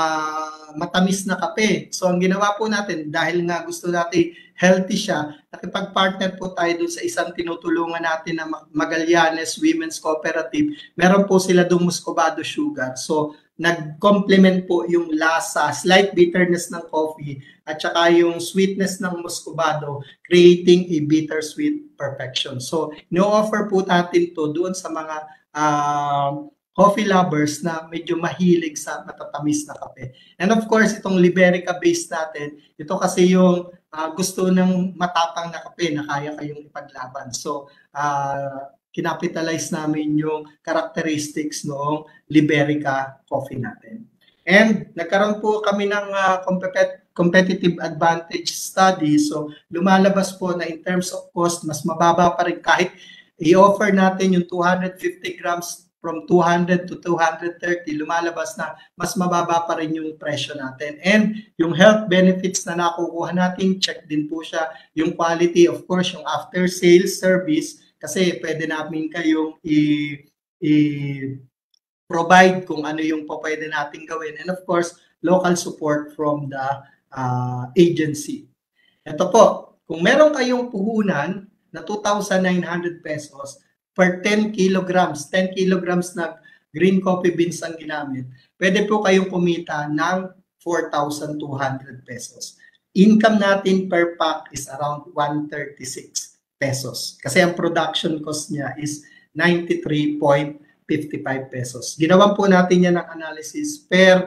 matamis na kape. So, ang ginawa po natin, dahil nga gusto natin healthy siya, nakipag-partner po tayo dun sa isang tinutulungan natin na Magallanes Women's Cooperative. Meron po sila doon muscovado sugar. So, nag-complement po yung lasa, slight bitterness ng coffee, at saka yung sweetness ng muscovado, creating a bittersweet perfection. So, no-offer po natin to doon sa mga coffee lovers na medyo mahilig sa matatamis na kape. And of course, itong Liberica base natin, ito kasi yung gusto ng matapang na kape na kaya kayong ipaglaban. So, kinapitalize namin yung characteristics noong Liberica coffee natin. And nagkaroon po kami ng competitive advantage study. So, lumalabas po na in terms of cost, mas mababa pa rin kahit i-offer natin yung 250 grams from 200 to 230, lumalabas na mas mababa pa rin yung presyo natin. And yung health benefits na nakukuha natin, check din po siya. Yung quality, of course, yung after-sales service, kasi pwede namin kayong i-provide kung ano yung pwede natin gawin. And of course, local support from the agency. Ito po, kung meron kayong puhunan na 2,900 pesos, per 10 kilograms, 10 kilograms na green coffee beans ang ginamit, pwede po kayong kumita ng 4,200 pesos. Income natin per pack is around 136 pesos. Kasi ang production cost niya is 93.55 pesos. Ginawan po natin yan ng analysis per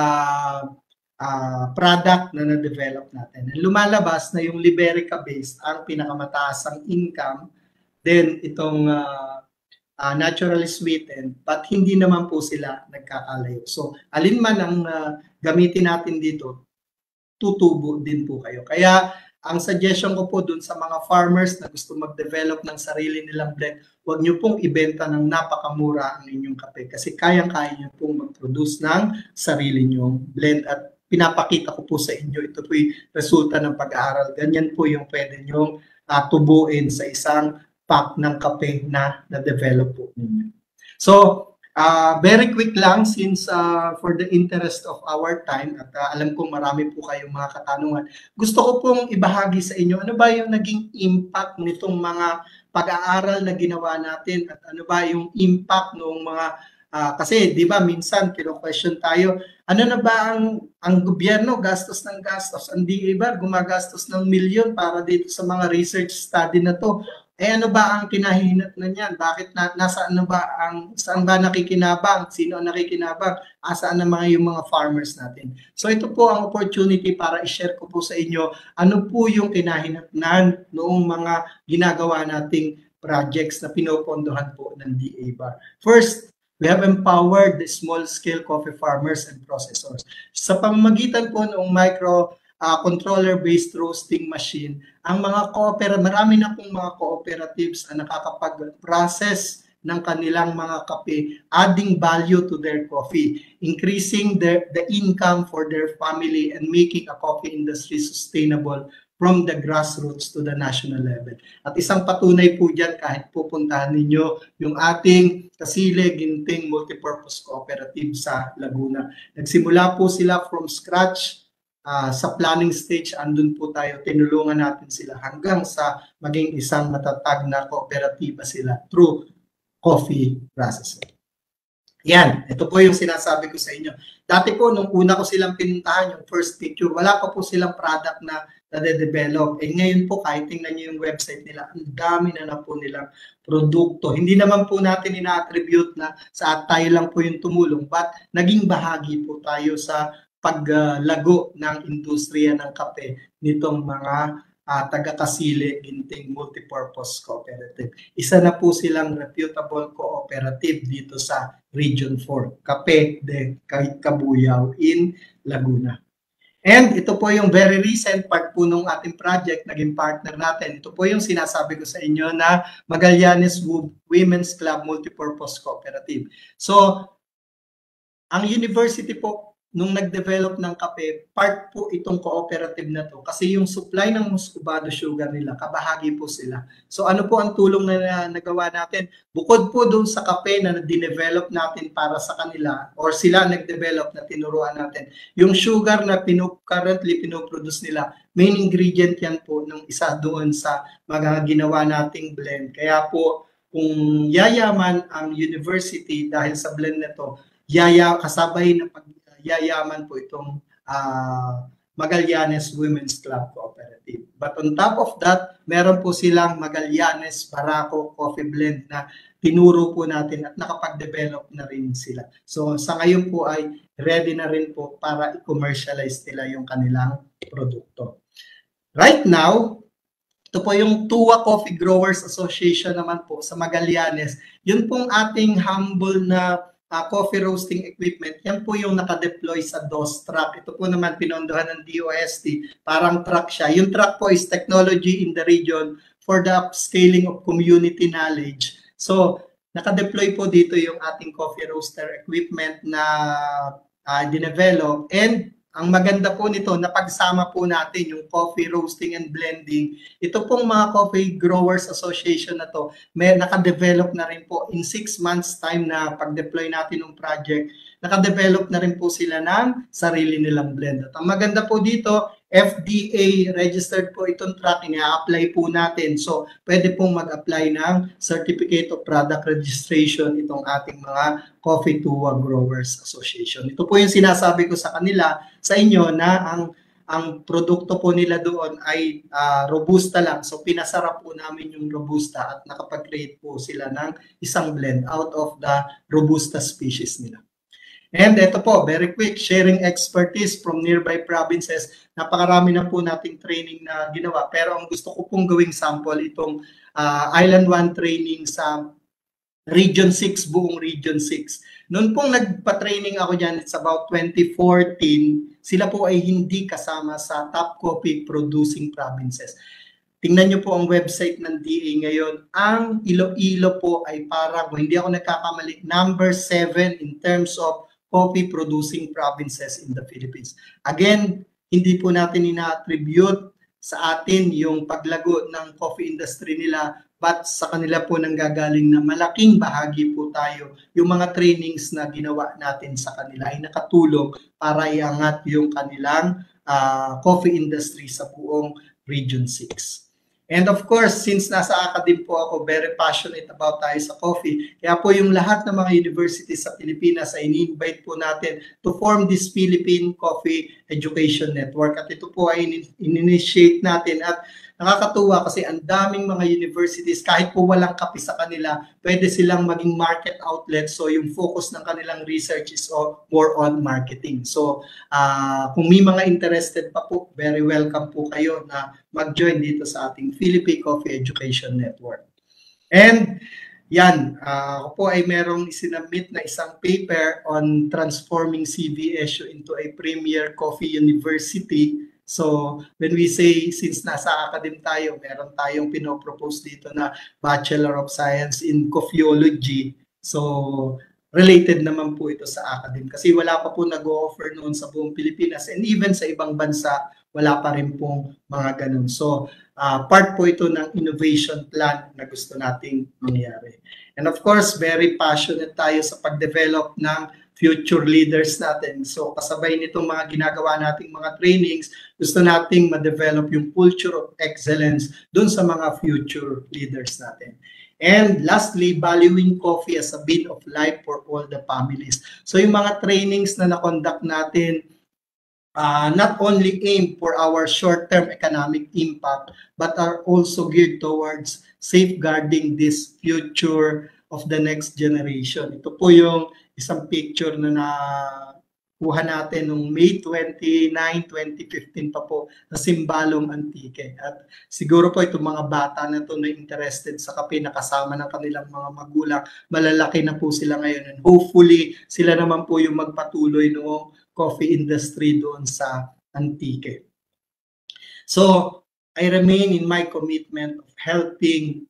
product na na-develop natin. And lumalabas na yung Liberica based ang pinakamataas ang income. Then, itong naturally sweetened, but hindi naman po sila nagkakalayo. So, alin man ang gamitin natin dito, tutubo din po kayo. Kaya, ang suggestion ko po dun sa mga farmers na gusto mag-develop ng sarili nilang blend, huwag nyo pong ibenta ng napakamura ang inyong kape kasi kayang-kaya nyo pong mag-produce ng sarili nyong blend at pinapakita ko po sa inyo, ito po yung resulta ng pag-aaral. Ganyan po yung pwede nyong tubuin sa isang pack ng kape na na-develop po ninyo. So, very quick lang since for the interest of our time at alam kong marami po kayong mga katanungan. Gusto ko pong ibahagi sa inyo ano ba yung naging impact nitong mga pag-aaral na ginawa natin at ano ba yung impact ng mga kasi 'di ba minsan kino-question tayo, ano na ba ang gobyerno gastos ng gastos, ang DA gumagastos ng milyon para dito sa mga research study na to. Ano ba ang kinahinatnan niyan? Bakit nasaan na ba saan ba nakikinabang? Sino ang nakikinabang? Asaan na yung mga farmers natin? So ito po ang opportunity para i-share ko po sa inyo ano po yung kinahinatnan noong mga ginagawa nating projects na pinopondohan po ng DA. First, we have empowered the small-scale coffee farmers and processors. Sa pamamagitan po ng controller-based roasting machine, ang mga marami na pong mga cooperatives ang nakakapag-process ng kanilang mga kape, adding value to their coffee, increasing the income for their family and making a coffee industry sustainable from the grassroots to the national level. At isang patunay po dyan kahit pupuntahan ninyo yung ating Kasile Ginting Multipurpose Cooperative sa Laguna. Nagsimula po sila from scratch. Sa planning stage, andun po tayo, tinulungan natin sila hanggang sa maging isang matatag na kooperatiba sila through coffee processing. Yan, ito po yung sinasabi ko sa inyo. Dati po, nung una ko silang pinuntahan, yung first picture, wala pa po silang product na nade-develop. Ngayon po, kahit tingnan nyo yung website nila, ang dami na po nilang produkto. Hindi naman po natin ina-attribute na sa tayo lang po yung tumulong, but naging bahagi po tayo sa paglago ng industriya ng kape nitong mga taga-Kasile Ginting Multipurpose Cooperative. Isa na po silang reputable cooperative dito sa Region 4, Kape de Cabuyao in Laguna. And ito po yung very recent part po nung ating project, naging partner natin. Ito po yung sinasabi ko sa inyo na Magallanes Women's Club Multipurpose Cooperative. So, ang university po, nung nag-develop ng kape, part po itong cooperative na to kasi yung supply ng muscovado sugar nila, kabahagi po sila. So ano po ang tulong na nagawa natin? Bukod po doon sa kape na dinevelop natin para sa kanila or sila nag-develop na tinuruan natin, yung sugar na currently pinoproduce nila, main ingredient yan po ng isa doon sa mga ginawa nating blend. Kaya po kung yayaman ang university dahil sa blend na to, kasabay na yayaman po itong Magallanes Women's Club Cooperative. But on top of that, meron po silang Magallanes Barako Coffee Blend na tinuro po natin at nakapag-develop na rin sila. So sa ngayon po ay ready na rin po para i-commercialize nila yung kanilang produkto. Right now, ito po yung Tuwa Coffee Growers Association naman po sa Magallanes. Yun pong ating humble na coffee roasting equipment, yan po yung naka-deploy sa DOS truck. Ito po naman pinondohan ng DOST, parang truck siya. Yung truck po is technology in the region for the upscaling of community knowledge. So, naka-deploy po dito yung ating coffee roaster equipment na dinevelop. And ang maganda po nito, napagsama po natin yung coffee roasting and blending. Ito pong mga Coffee Growers Association na to, may naka-develop na rin po in 6 months time na pag-deploy natin ng project, naka-develop na rin po sila ng sarili nilang blend. At ang maganda po dito, FDA registered po itong truck, ina-apply po natin. So, pwede pong mag-apply ng Certificate of Product Registration itong ating mga Coffee Tuwa Growers Association. Ito po yung sinasabi ko sa kanila, sa inyo na ang produkto po nila doon ay robusta lang. So, pinasarap po namin yung robusta at nakapag-create po sila ng isang blend out of the robusta species nila. And ito po, very quick, sharing expertise from nearby provinces. Napakarami na po nating training na ginawa. Pero ang gusto ko pong gawing sample itong Island 1 training sa Region 6, buong Region 6. Noon pong nagpa-training ako dyan, it's about 2014, sila po ay hindi kasama sa top coffee producing provinces. Tingnan nyo po ang website ng DA ngayon. Ang Iloilo po ay parang, kung hindi ako nagkakamali, number 7 in terms of coffee producing provinces in the Philippines. Again, hindi po natin ina-attribute sa atin yung paglago ng coffee industry nila, but sa kanila po nanggagaling na malaking bahagi po tayo. Yung mga trainings na ginawa natin sa kanila ay nakatulong para iangat yung kanilang coffee industry sa buong Region 6. And of course, since nasa academe po ako, very passionate about tayo sa coffee. Kaya po yung lahat ng mga universities sa Pilipinas ay ini-invite po natin to form this Philippine Coffee Education Network. At ito po ay in-initiate natin at nakakatuwa kasi ang daming mga universities, kahit po walang kape sa kanila, pwede silang maging market outlet. So yung focus ng kanilang research is more on marketing. So kung may mga interested pa po, very welcome po kayo na mag-join dito sa ating Philippine Coffee Education Network. And yan, ako po ay merong isinabmit na isang paper on transforming CVSU into a premier coffee university. So, when we say, since nasa academe tayo, meron tayong pinopropose dito na Bachelor of Science in Coffeeology. So, related naman po ito sa academe. Kasi wala pa po nag-o-offer noon sa buong Pilipinas and even sa ibang bansa, wala pa rin pong mga ganun. So, part po ito ng innovation plan na gusto nating mangyari. And of course, very passionate tayo sa pag-develop ng future leaders natin. So kasabay nitong mga ginagawa nating mga trainings, gusto nating ma-develop yung culture of excellence dun sa mga future leaders natin. And lastly, valuing coffee as a bean of life for all the families. So yung mga trainings na na-conduct natin, not only aim for our short-term economic impact, but are also geared towards safeguarding this future of the next generation. Ito po yung isang picture na nakuha natin noong May 29, 2015 pa po na Simbalong Antique. At siguro po itong mga bata na ito na interested sa kape na kasama ng kanilang mga magulang, malalaki na po sila ngayon. And hopefully, sila naman po yung magpatuloy noong coffee industry doon sa Antique. So, I remain in my commitment of helping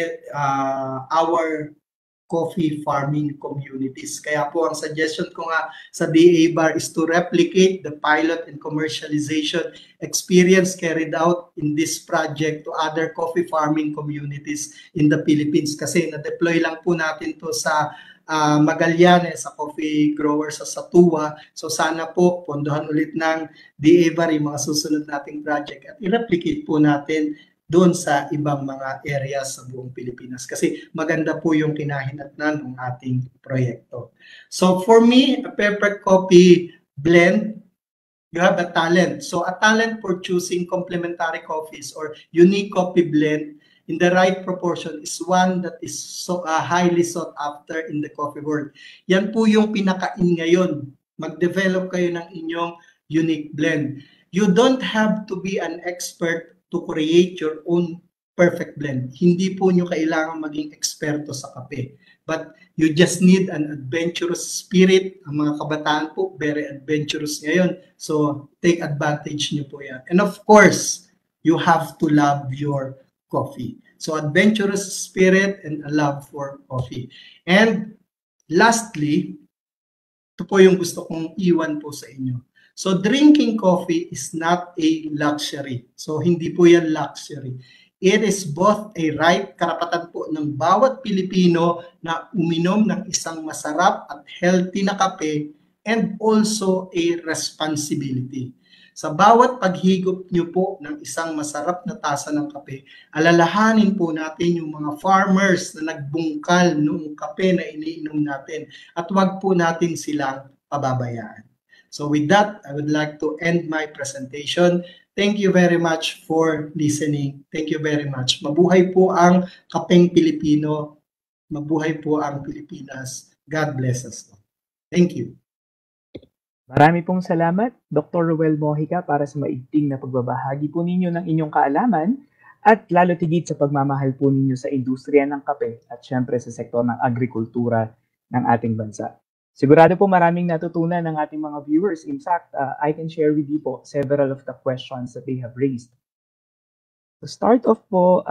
our coffee farming communities. Kaya po ang suggestion ko nga sa DA Bar is to replicate the pilot and commercialization experience carried out in this project to other coffee farming communities in the Philippines. Kasi na-deploy lang po natin to sa Magallanes, sa coffee growers sa Satua. So sana po pondohan ulit ng DA Bar yung mga susunod nating project at i-replicate po natin doon sa ibang mga areas sa buong Pilipinas. Kasi maganda po yung kinahinatnan ng ating proyekto. So for me, a perfect coffee blend, you have a talent. So a talent for choosing complementary coffees or unique coffee blend in the right proportion is one that is so highly sought after in the coffee world. Yan po yung pinakain ngayon. Mag-develop kayo ng inyong unique blend. You don't have to be an expert to create your own perfect blend. Hindi po nyo kailangan maging eksperto sa kape. But you just need an adventurous spirit. Ang mga kabataan po, very adventurous ngayon. So, take advantage nyo po yan. And of course, you have to love your coffee. So, adventurous spirit and a love for coffee. And lastly, ito po yung gusto kong iwan po sa inyo. So drinking coffee is not a luxury. So hindi po yan luxury. It is both a right, karapatan po ng bawat Pilipino na uminom ng isang masarap at healthy na kape and also a responsibility. Sa bawat paghigop nyo po ng isang masarap na tasa ng kape, alalahanin po natin yung mga farmers na nagbungkal noong kape na iniinom natin at wag po natin silang pababayaan. So with that, I would like to end my presentation. Thank you very much for listening. Thank you very much. Mabuhay po ang kapeng Pilipino. Mabuhay po ang Pilipinas. God bless us. Thank you. Marami pong salamat, Dr. Ruel Mojica, para sa maigting na pagbabahagi po ninyo ng inyong kaalaman at lalo tigit sa pagmamahal po ninyo sa industriya ng kape at syempre sa sektor ng agrikultura ng ating bansa. Sigurado po maraming natutunan ng ating mga viewers. In fact, I can share with you po several of the questions that they have raised. To start off po,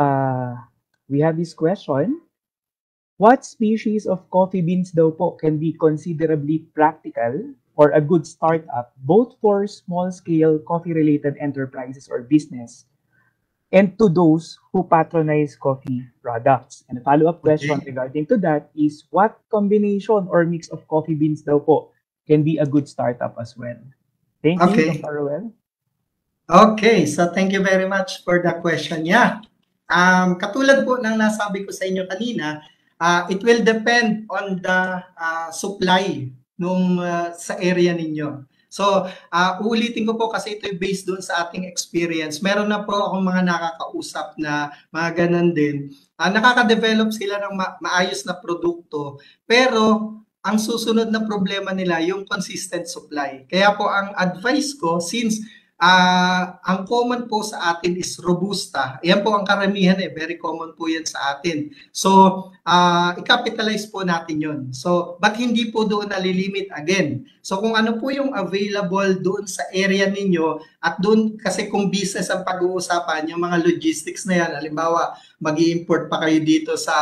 we have this question. What species of coffee beans daw po can be considerably practical or a good startup both for small-scale coffee-related enterprises or business and to those who patronize coffee products? And a follow-up question regarding to that is what combination or mix of coffee beans daw po can be a good startup as well? Thank you, Dr. Ruel. Okay, so thank you very much for the question. Yeah. Katulad po ng nasabi ko sa inyo kanina, it will depend on the supply nung sa area ninyo. So, uulitin ko po kasi ito based doon sa ating experience. Meron na po akong mga nakakausap na mga ganun din. Nakaka-develop sila ng maayos na produkto, pero ang susunod na problema nila yung consistent supply. Kaya po ang advice ko, since ang common po sa atin is Robusta. Yan po ang karamihan very common po yan sa atin. So, i-capitalize po natin yun. So, but hindi po doon nalilimit again. So, kung ano po yung available doon sa area ninyo at doon, kasi kung business ang pag-uusapan, yung mga logistics na yan, halimbawa, mag-i-import pa kayo dito sa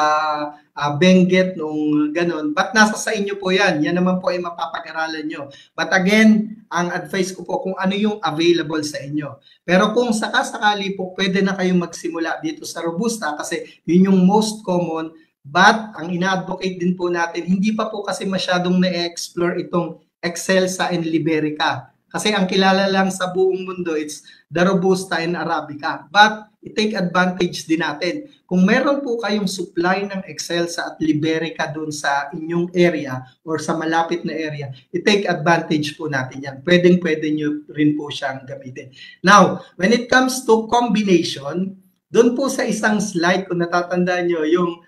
Benguet nung ganun. But nasa sa inyo po yan. Yan naman po ay mapapag-aralan nyo. But again, ang advice ko po kung ano yung available sa inyo. Pero kung sakasakali po, pwede na kayong magsimula dito sa Robusta kasi yun yung most common. But ang ina-advocate din po natin, hindi pa po kasi masyadong na-explore itong Excelsa and Liberica. Kasi ang kilala lang sa buong mundo, it's the Robusta and Arabica. But i-take advantage din natin. Kung meron po kayong supply ng Excelsa at Liberica doon sa inyong area or sa malapit na area, i-take advantage po natin yan. Pwedeng-pwede nyo rin po siyang gamitin. Now, when it comes to combination, doon po sa isang slide, kung natatandaan nyo, yung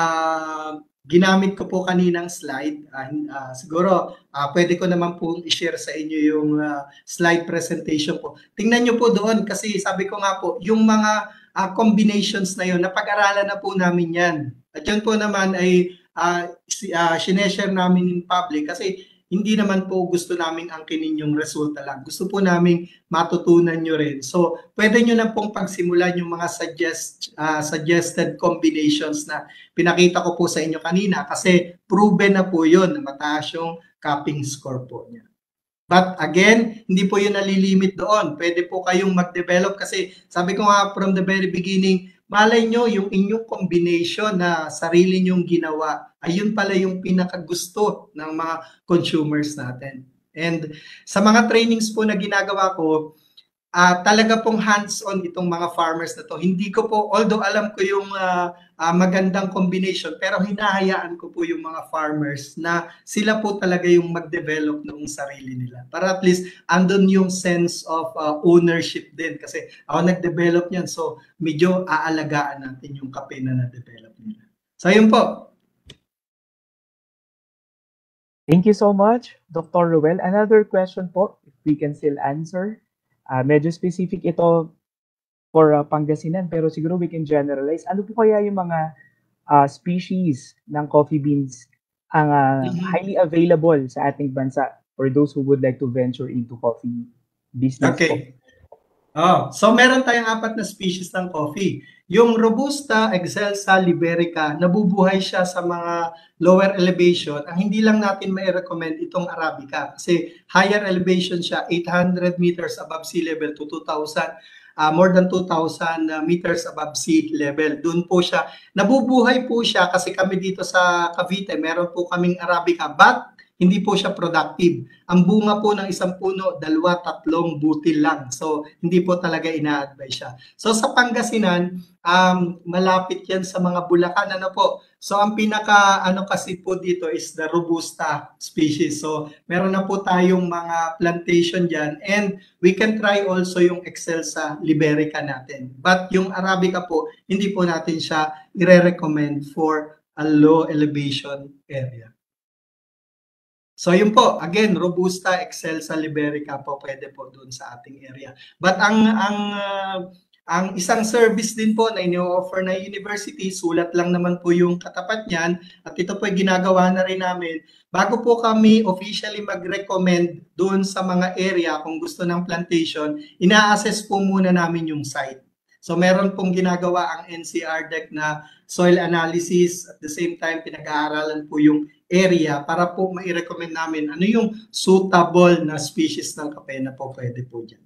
ginamit ko po kaninang slide, siguro pwede ko naman po i-share sa inyo yung slide presentation po. Tingnan nyo po doon kasi sabi ko nga po, yung mga combinations na yun, napag-aralan na po namin yan. At yun po naman ay sineshare namin in public kasi hindi naman po gusto namin angkinin yung resulta lang. Gusto po namin matutunan nyo rin. So, pwede nyo na pong pagsimulan yung mga suggested combinations na pinakita ko po sa inyo kanina kasi proven na po yun na mataas yung cupping score po niya. But again, hindi po yun nalilimit doon. Pwede po kayong mag-develop kasi sabi ko nga from the very beginning, malay nyo yung inyong combination na sarili nyong ginawa, ayun pala yung pinakagusto ng mga consumers natin. And sa mga trainings po na ginagawa ko, talaga pong hands-on itong mga farmers na to. Hindi ko po, although alam ko yung magandang combination, pero hinahayaan ko po yung mga farmers na sila po talaga yung mag-develop ng sarili nila. Para at least andun yung sense of ownership din. Kasi ako nag-develop niyan, so medyo aalagaan natin yung kape na na-develop nila. So yun po. Thank you so much, Dr. Ruel. Another question po, if we can still answer. Medyo specific ito for Pangasinan, pero siguro we can generalize. Ano po kaya yung mga species ng coffee beans ang highly available sa ating bansa for those who would like to venture into coffee business? Okay. So meron tayong 4 na species ng coffee. Yung Robusta, Excelsa, Liberica, nabubuhay siya sa mga lower elevation. Ang hindi lang natin may recommend itong Arabica kasi higher elevation siya, 800 meters above sea level to 2,000, more than 2,000 meters above sea level. Doon po siya, nabubuhay po siya kasi kami dito sa Cavite, meron po kaming Arabica, but hindi po siya productive. Ang bunga po ng isang puno, 2-3 butil lang. So, hindi po talaga ina-advise siya. So, sa Pangasinan, malapit yan sa mga Bulacan. Ano po? So, ang pinaka, kasi po dito is the Robusta species. So, meron na po tayong mga plantation dyan. And we can try also yung Excelsa Liberica natin. But yung Arabica po, hindi po natin siya i-recommend for a low elevation area. So yun po, again, Robusta, Excelsa, Liberica po pwede po doon sa ating area. But ang Ang isang service din po na ino-offer na university, sulat lang naman po yung katapat niyan at ito po ay ginagawa na rin namin. Bago po kami officially mag-recommend doon sa mga area kung gusto ng plantation, ina-assess po muna namin yung site. So meron pong ginagawa ang NCR deck na soil analysis, at the same time pinag-aaralan po yung area para po mai-recommend namin ano yung suitable na species ng kape na po pwede po dyan.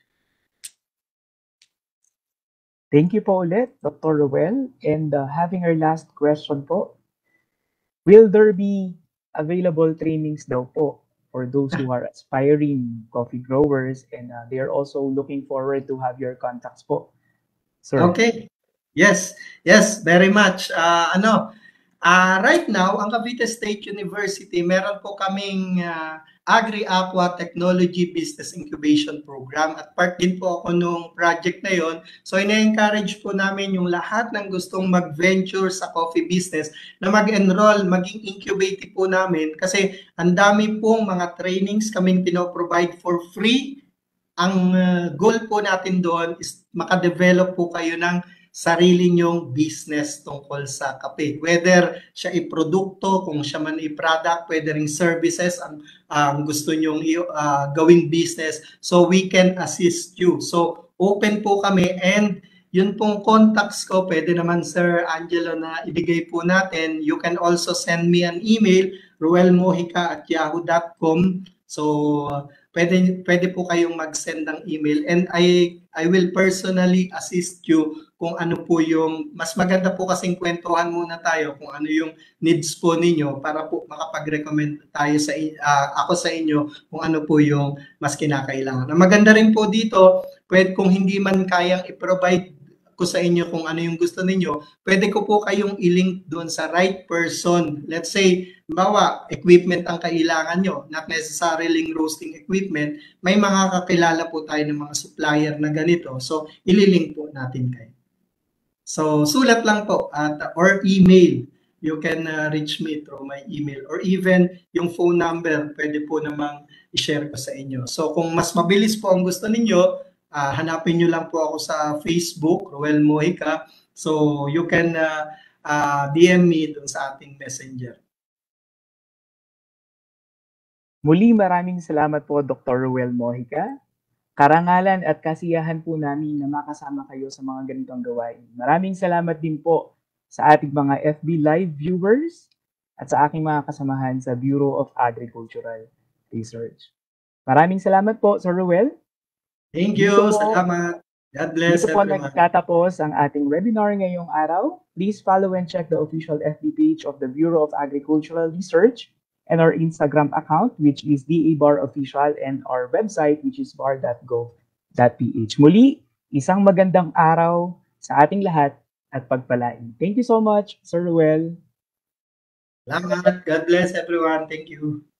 Thank you po ulit, Dr. Ruel. And having our last question po, will there be available trainings daw po for those who are aspiring coffee growers and they are also looking forward to have your contacts po, sir? Okay. Yes, very much. Right now, ang Cavite State University, meron po kaming Agri-Aqua Technology Business Incubation Program at part din po ako nung project na yon. So, ina-encourage po namin yung lahat ng gustong mag-venture sa coffee business na mag-enroll, maging incubate po namin kasi ang dami pong mga trainings kaming pinoprovide for free. Ang goal po natin doon is makadevelop po kayo ng sarili nyong business tungkol sa kape. Whether siya i-produkto, kung siya man i-product, pwede ring services ang gusto nyong gawing business. So we can assist you. So open po kami and yun pong contacts ko, pwede naman Sir Angelo na ibigay po natin. You can also send me an email, ruelmojica@yahoo.com. So pwede po kayong mag-send ng email and I will personally assist you kung ano po yung mas maganda po kasing kwentuhan muna tayo kung ano yung needs po ninyo para po makapag-recommend tayo sa ako sa inyo kung ano po yung mas kinakailangan. Ang maganda rin po dito, kung hindi man kayang i-provide ko sa inyo kung ano yung gusto ninyo, pwede ko po kayong i-link doon sa right person. Let's say, bawa, equipment ang kailangan nyo, not necessarily roasting equipment, may mga kakilala po tayo ng mga supplier na ganito. So, ililink po natin kayo. So, sulat lang po or email. You can reach me through my email or even yung phone number, pwede po namang i-share ko sa inyo. So, kung mas mabilis po ang gusto ninyo, hanapin nyo lang po ako sa Facebook, Ruel Mojica. So, you can DM me dun sa ating messenger. Muli, maraming salamat po, Dr. Ruel Mojica. Karangalan at kasiyahan po namin na makasama kayo sa mga ganitong gawain. Maraming salamat din po sa ating mga FB Live viewers at sa aking mga kasamahan sa Bureau of Agricultural Research. Maraming salamat po, Sir Ruel. Thank you. Salamat. God bless everyone. Dito po nagtatapos ang ating webinar ngayong araw. Please follow and check the official FB page of the Bureau of Agricultural Research and our Instagram account, which is DA Bar Official, and our website, which is bar.gov.ph. Muli, isang magandang araw sa ating lahat at pagpalain. Thank you so much, Sir Ruel. Salamat. God bless everyone. Thank you.